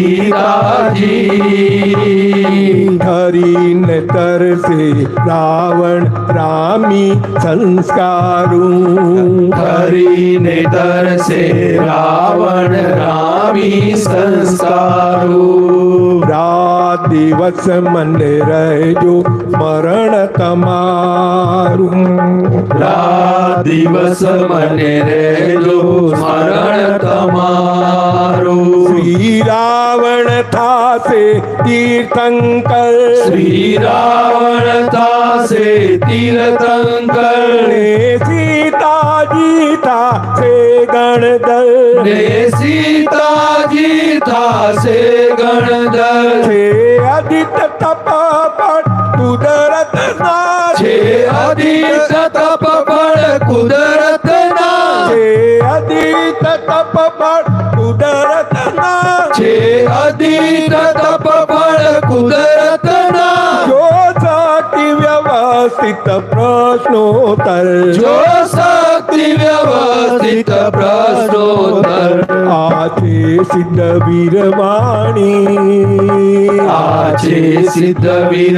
સીતાજી ધરીને તરસે રાવણ રામી સંસ્કારું હરીને તરસે રાવણ રામી સંસ્કારું રાત દિવસ મને રહેજો સ્મરણ તમારું રાત દિવસ મને રહેજો સ્મરણ તમારું શ્રી રાવણ થાશે તીર્થંકર શ્રી રાવણ થાશે તીર્થંકર ને સીતાજી થાશે ગણદલ ને સીતાજી થાશે ગણદલ છે અદિત તપ કુદરત ના છે અદિત તપ બળ કુદરત ના છે અદિત તપ કુદરત ના છે અદિત તપ બળ કુદરત ના જો શક્તિ વ્યવસ્થિત પ્રશ્નોત્તર જો શક્તિ વ્યવસ્થિત પ્રશ્નોત્તર આ છે સિદ્ધ વીરવાણી આ છે સિદ્ધ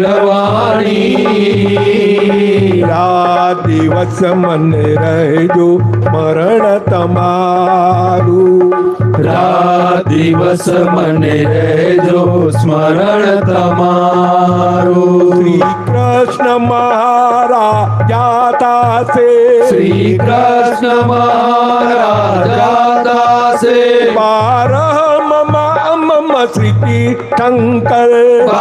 વીરવાણી રાત દિવસ મને રહેજો સ્મરણ તમારું રાત દિવસ મને રહેજો સ્મરણ તમારું શ્રી કૃષ્ણ મહારાજા થાશે શ્રી કૃષ્ણ મહારાજ દાસે પારમમ શ્રી શંકર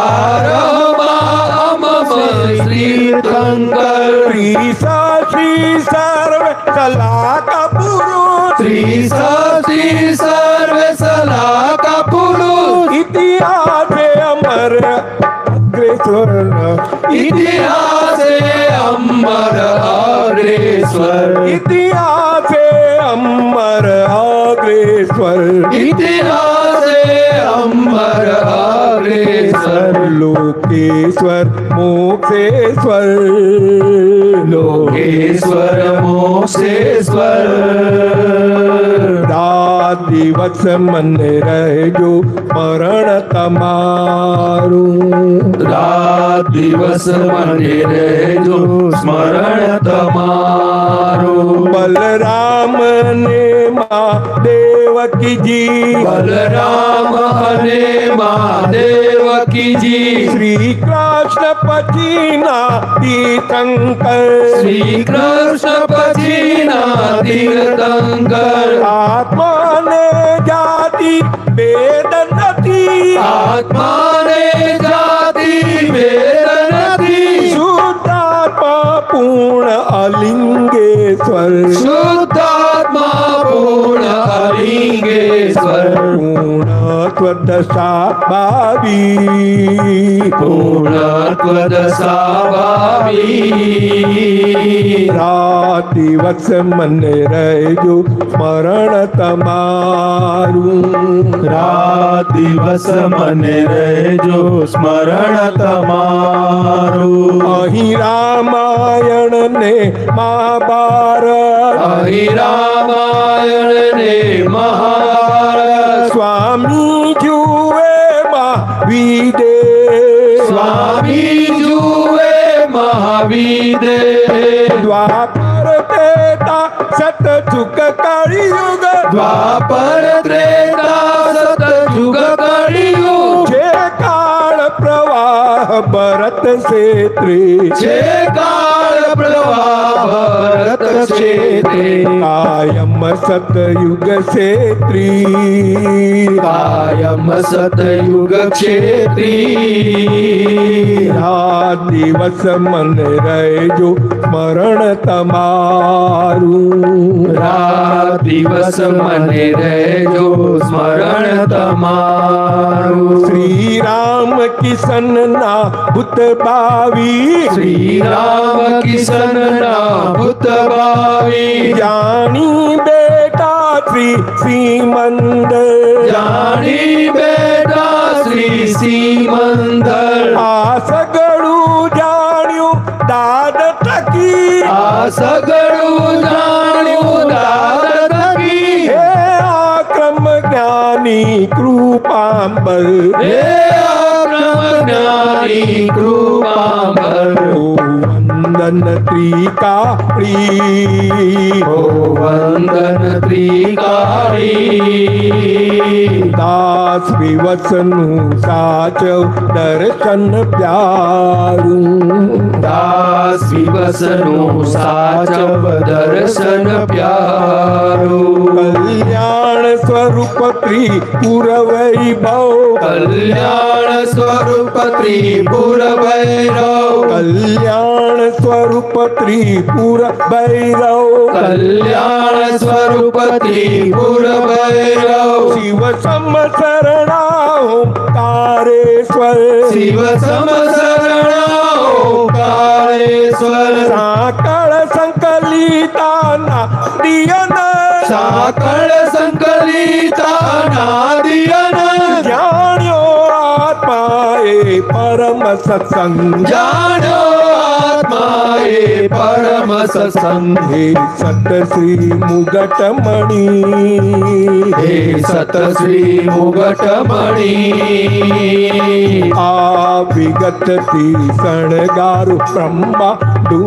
પારમમ શ્રી શંકર શ્રી સર્વ સલાકા પુરુષ શ્રી સર્વે સલાકા પુરુષ ઇતિહાસે અમર અગ્રેશ્વર ઇતિહાસે અમર અગ્રેશ્વર ઇતિહાસે અમર અગ્રેશ્વર ઇતિહાસે અમર અગ્રેશ્વર લોકેશ્વર મોક્ષેશ્વર લોકેશ્વર મોક્ષેશ્વર રાત દિવસ મને રહેજો સ્મરણ તમારું રાત દિવસ મને રહેજો સ્મરણ તમારું બલરામ ને મા દેવકીજી બલરામ અને મહાદેવકીજી શ્રી કૃષ્ણ પછીના તીર્થંકર શ્રી કૃષ્ણ પછીના તીર્થંકર આત્માને જાતિ ભેદ નથી આત્માને જાતિ ભેદ નથી શુદ્ધાત્મા પૂર્ણ અલિંગેશ્વર શુદ્ધાત્મા પૂર્ણ અલિંગેશ્વર પૂર્ણત્વ દશા ભાવી પૂર્ણત્વ દશા ભાવી રાત દિવસ મને રહેજો સ્મરણ તમારું રાત દિવસ મને રહેજો સ્મરણ તમારું અહીં રામાયણ ને મહાભારત અહીં રામાયણ ને મહાભારત સ્વામી જુએ મહાવીદે સ્વામી જુએ મહાવીદે દ્વાપર તેતા सतयुग कलियुग द्वापर त्रेता सतयुग कलियुग जे काल प्रवाह भरत क्षेत्रे जे काल प्रवाह भरत क्षेत्रे कायम सतयुग क्षेत्री कायम सतयुग क्षेत्री रात दिवस मन रहे जो स्मरण तमारू रात दिवस मने रहो स्मरण तमारू श्री राम किशन ना भूत भावी श्री राम किशन ना भूत भावी ज्ञानी बेटा श्री श्रीमंद जानी बेटा श्री सीमंदर आसगड़ू जाण्यू दाद तकी आसगड़ू जाण्यू दाद थकी हे आक्रम ज्ञानी कृपांबर हे आक्रम ज्ञानी कृपांबर ओ वंदन त्रिकाली ओ वंदन त्रिकाली दास विवसनु साचव दर्शन प्यारू दास विवसनु साचव दर्शन प्यारो कल्याण स्वरूप त्रिपुर वैभव कल्याण स्वरूप त्रिपुर भैरव कल्याण स्वरूप त्रिपुर भैरव कल्याण स्वरूप त्रिपुर भैरव शिव सम शरणा ओंकारेश्वर शिव सम शरणा ओंकारेश्वर साकळ संकलिता नादियन साकळ संकलिता नादियन ज्ञान्यो आत्माए परम सत्संग जानो आत्माए परम सत्संग हे सत श्री मुगटमणि हे सत श्री मुगटमणि आ विगत ती शणगारु ब्रह्मांडू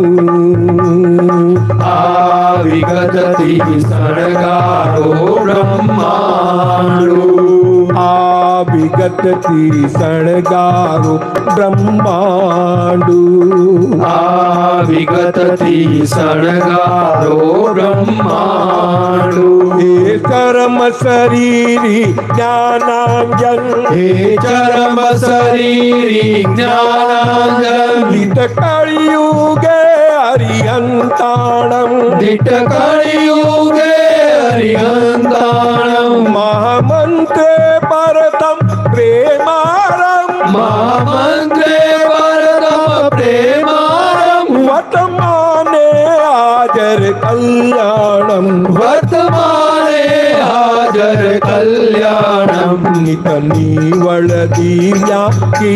आ विगतति शणगारो ब्रह्मांडो आ विगत ती शणगारु ब्रह्मांडू आ विगतति शणगारो ब्रह्मांडो हे कर्म शरीरी ज्ञानांजन हे चरम शरीरी ज्ञानांजन लित कलियुगे हरियंताणम दिट कलियुगे हरियन्ताणं महामंत्रे परतम प्रेमारम महामन्त्रे परतम प्रेमारं वर्तमाने हाजर कल्याणम वर्तमाने हाजर कल्याणं नितनीवळ दिव्या की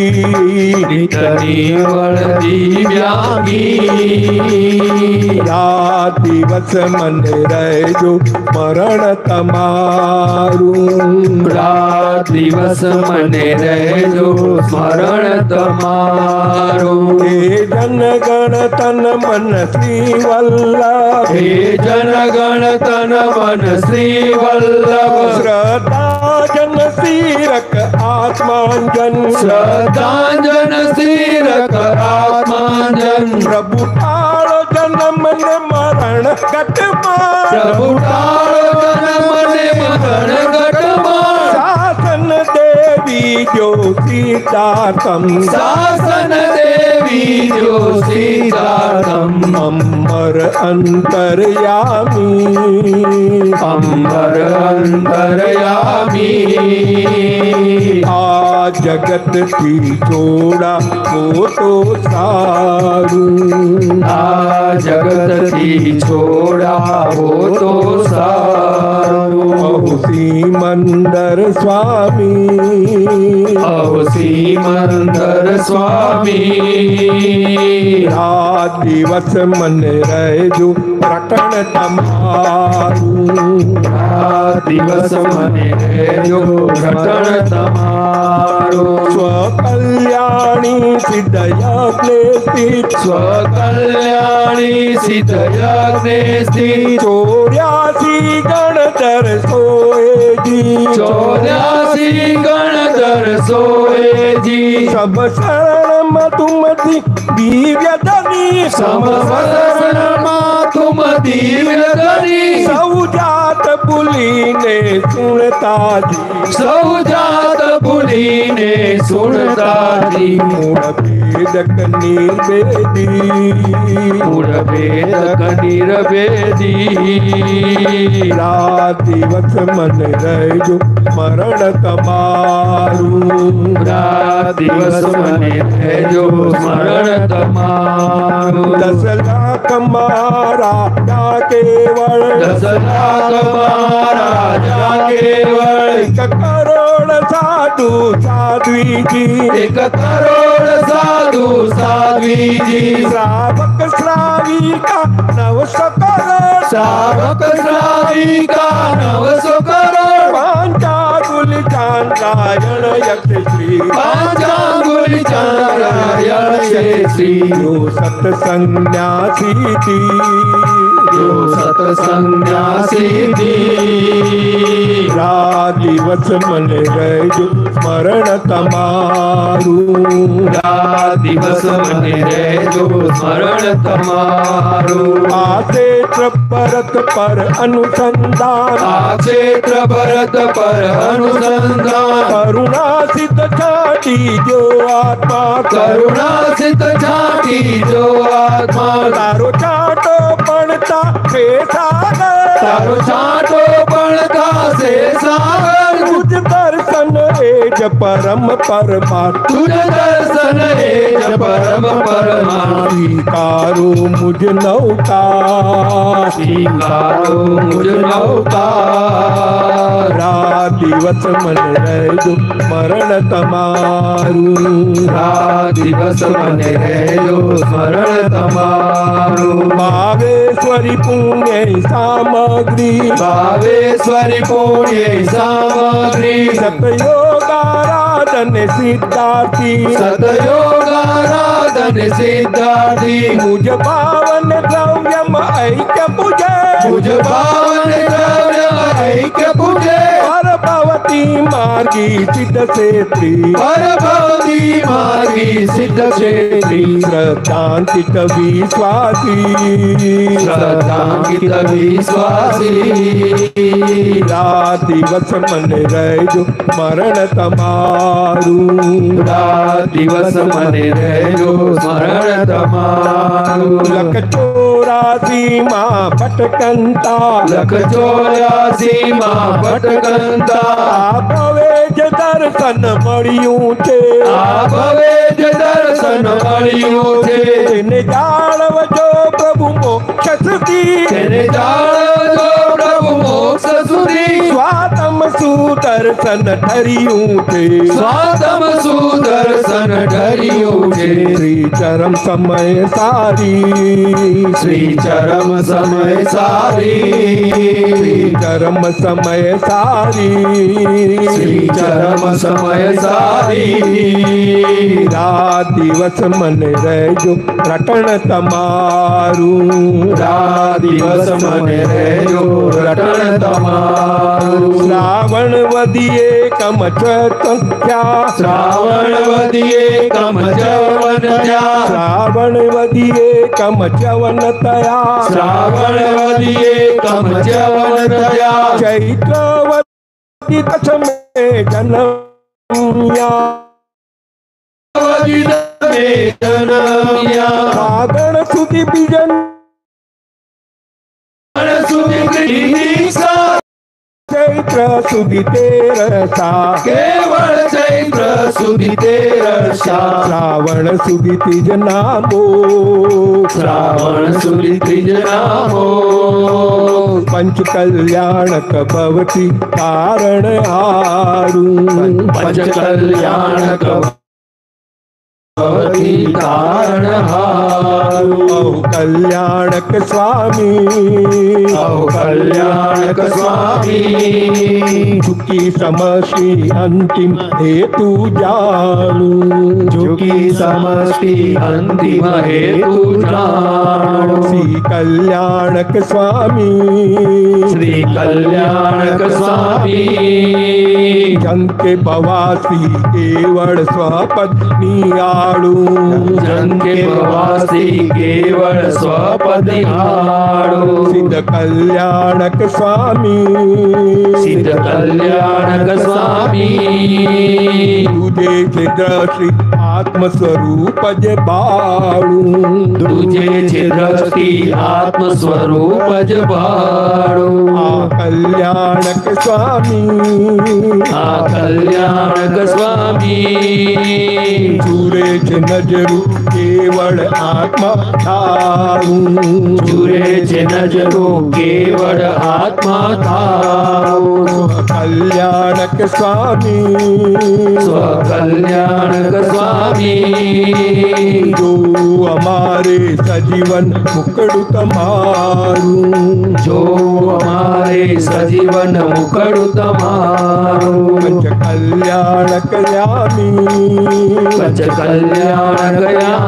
नितनीवळ दिव्यागी या दिवस मन रहे जो मरण तमारू रात दिवस मने रहजो स्मरण तमारो हे जनगण तन मन श्री वल्लभ हे जनगण तन मन श्री वल्लभ श्रद्धा जन सीरक आत्मांजन श्रद्धांजन सिरक आत्मांजन प्रभु ताल जन्म ने मरण गटमा प्रभु टाळ जन मने मरण गटमा शासन देवी जो सीतातम शासन देवी जो सीतातम अमर अंतर्यामी अंबर अंतरयामी आ जगत की छोड़ा वो तो सारू आ जगत की छोड़ा वो तो सारो बहु मंदर स्वामी अहो सिमंदर स्वामी। रात दिवस मन रहजो रटण तमारू। रात दिवस मन रहजो रटण तमारो। स्वकल्याणी सिद्धयज्ञे स्थित। स्वकल्याणी सिद्धयज्ञे स्थित। 84 गणधर सोए जी। 84 गणधर सोए जी। सब शरण मधुमति दिव्य धनी। सब शरण तुम दिव्य धनी। सौजात पुलीने सुनता जी। सौजात पुलीने सुनता जी। मूढ़ भेदक निर्वेदी। मूढ़ भेदक निर्वेदी। रात दिवस मन रहजो स्मरण तमारू। रात दिवस मन रहजो स्मरण तमारू। 10 लाख महाराजा केवल। 10 लाख महाराजा केवल। 1 करोड़ साधु साध्वी जी। 1 करोड़ साधु साध्वी जी। श्रावक श्राविका 900 करोड़। श्रावक श्राविका 900 करोड़। पांचाकुल चांद्रायण यक्ष श्री। पांचाकुल चांद्रायण श्री। जो सत्संन्यासी थी। जो सत्संन्यासी थी। रात दिवस मन रहजो स्मरण तमारू। रात दिवस मन रहजो स्मरण तमारो। क्षेत्र भरत पर अनुसंधान। क्षेत्र भरत पर अनुसंधान। करुणा सिद्ध छाटी जो आत्मा। करुणा सिद्ध छाटी जो आत्मा। तारो चाटो पड़ता से सागर। तारो चाटो पड़ता से सागर। तुझ दर्शन एज परम परमात्मा। तुझ दर्शन एज परम परमात्मा। स्वीकारो मुझ नौका। स्वीकारो मुझ नौका। रात दिवस मन रहजो स्मरण तमारू। रात दिवस मन रहजो स्मरण तमारो। भावेश्वरी पुण्य सामग्री। भावेश्वरी पुण्य सामग्री। सतयोगाराधन सिद्धार्थी। सतयोगाराधन सिद्धार्थी। मुझ पावन द्रव्यम ऐक्य पूजे। मुझ पावन द्रव्य ऐक्य पूजे। भवती मार्गी सिद्ध क्षेत्री। भवती मार्गी सिद्ध क्षेत्री। श्रद्धांकित विश्वासी। श्रद्धांकित विश्वासी। रात दिवस मन रहजो स्मरण तमारू। रात दिवस मन रहजो स्मरण तमारो। 184 माँ भटकंता। 184 माँ भटकंता। भवेज दर्शन મળ્યું છે। ભવેજ દર્શન મળ્યું છે। તેને જાળવજો પ્રભુ મોક્ષ સુધી। તેને જાળવજો પ્રભુ મોક્ષ સુધી। સ્વાતમ સુદર્શન ઠર્યું છે। સ્વાતમ સુદર્શન ઠર્યું છે। શ્રી ચરમ સમય સારી। શ્રી ચરમ સમય સારી। શ્રી ચરમ સમય સારી। શ્રી ચરમ સમય સારી। રાત દિવસ मन रहजो रटण तमारू। रात दिवस मन रहजो रटण तमारू। श्रावण वदिये कमच संख्या। श्रावण वदिये कमच वनया। श्रावण वदिये कमच वनतया। श्रावण वदिये कमच वनतया। चैत्रवती दशमे जन्मया। फागण सुदी बीजन चैत्र सुदी तेरसा। केवल चैत्र સુધી તેરસા, શ્રાવણ સુધી ત્રીજ નામો, શ્રાવણ સુધી ત્રીજ નામો, પંચ કલ્યાણક ભવતી કારણ હારું, પંચ કલ્યાણક ભવતી તારણહારું. ઔ કલ્યાણક સ્વામી, ઔ કલ્યાણક સ્વામી, ઝુકી સમષ્ટિ અંતિમ હેતુ જાણું, ઝુકી સમષ્ટિ અંતિમ હેતુ જાણો. શ્રી કલ્યાણક સ્વામી, શ્રી કલ્યાણક સ્વામી, જંકે ભવાસી કેવળ સ્વપદ નિયાળું, જંકે પ્રવાસી કેવળ સ્વપદ નિહાળો. સિદ્ધ કલ્યાણક સ્વામી, સિદ્ધ કલ્યાણક સ્વામી, તુજે છે દ્રષ્ટિ આત્મ સ્વરૂપ જ બાળું, તુજે છે દ્રષ્ટિ આત્મ સ્વરૂપ જ ભાળો. આ કલ્યાણક સ્વામી, આ કલ્યાણક સ્વામી, ચૂરે છે નજરું કેવળ આત્મા ઠારું, જુરે છે નજરો કેવળ આત્મા થાઓ. કલ્યાણક સ્વામી, સ્વ કલ્યાણક સ્વામી, જો અમારે સજીવન મુકડું તમારું, જો અમારે સજીવન મુકડું તમારું. પંચ કલ્યાણક યામી, પંચ કલ્યાણક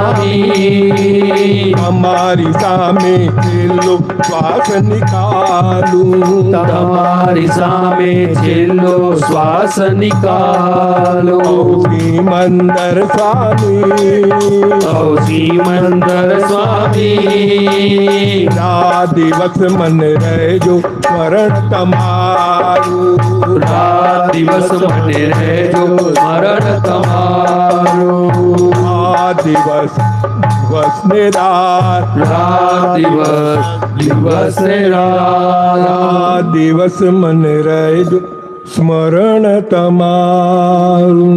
યામી, અમારી સામે છેલ્લો શ્વાસ નિકાલું, તમારી સામે છેલ્લો શ્વાસ નિકાલો. શ્રીમંદર સ્વામી, ઔ શ્રીમંદર સ્વામી, રાત દિવસ મન રહેજો સ્મરણ તમારું, રાત દિવસ મને રહેજો સ્મરણ તમારું. આ દિવસ દિવસને રાત, રાત દિવસ દિવસ ને રાત, આ દિવસ મન રહેજો સ્મરણ તમારું,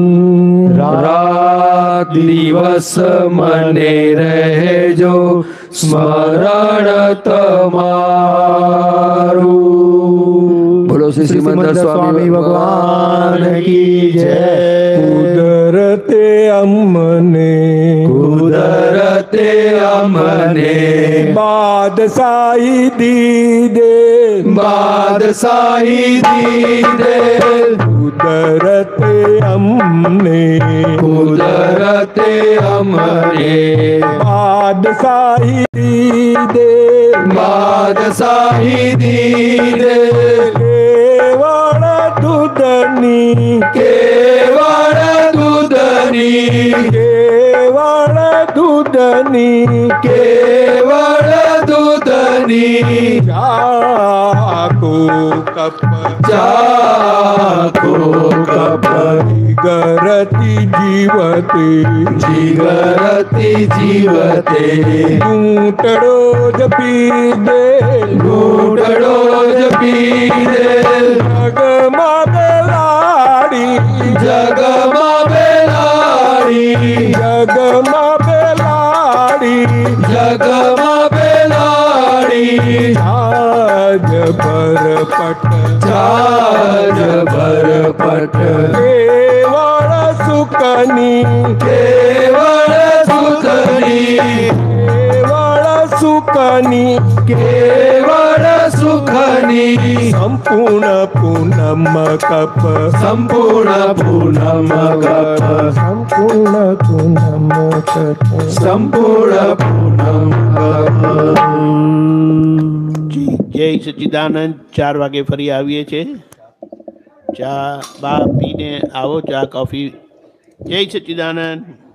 રાત દિવસ મને રહેજો સ્મરણ તમારું. બોલો શ્રી શ્રીમંદર સ્વામી ભગવાન કી જય. કુદરતે અમને કુદરતે અમને બાદશાહી દીધે, બાદશાહી દીધે, કુદરતે અમને કુદરતે અમને બાદશાહી દીધે, બાદશાહી દીધે, કેવળ દૂધની, કેવળ દૂધની, કેવળ દૂધની, કેવળ દૂધની, ચાકો કપ ચાકો કપ, ગરતી જીવતે, જીગરતી જીવતે, ઘૂંટડો જ પીધે, ઘૂંટડો જ પીધે, જગમાં બેલાડી, જગમાં બેલાડી, જગમાં બેલાડી, જગમાં બેલાડી, આજ ભરપટ જાજ ભરપટ, કેવળ સુખની, કેવળ સુખની, કેવળ સુખની, કેવળ સુખની, સંપૂર્ણ પૂનમ કપ, સંપૂર્ણ પૂનમ કપ, સંપૂર્ણ પૂનમ કપ. સંપૂર્ણ પૂનમ કપ. જય સચ્ચિદાનંદ. 4 વાગે ફરી આવીએ છીએ. ચા બા પીને આવો, ચા કોફી. જય સચ્ચિદાનંદ.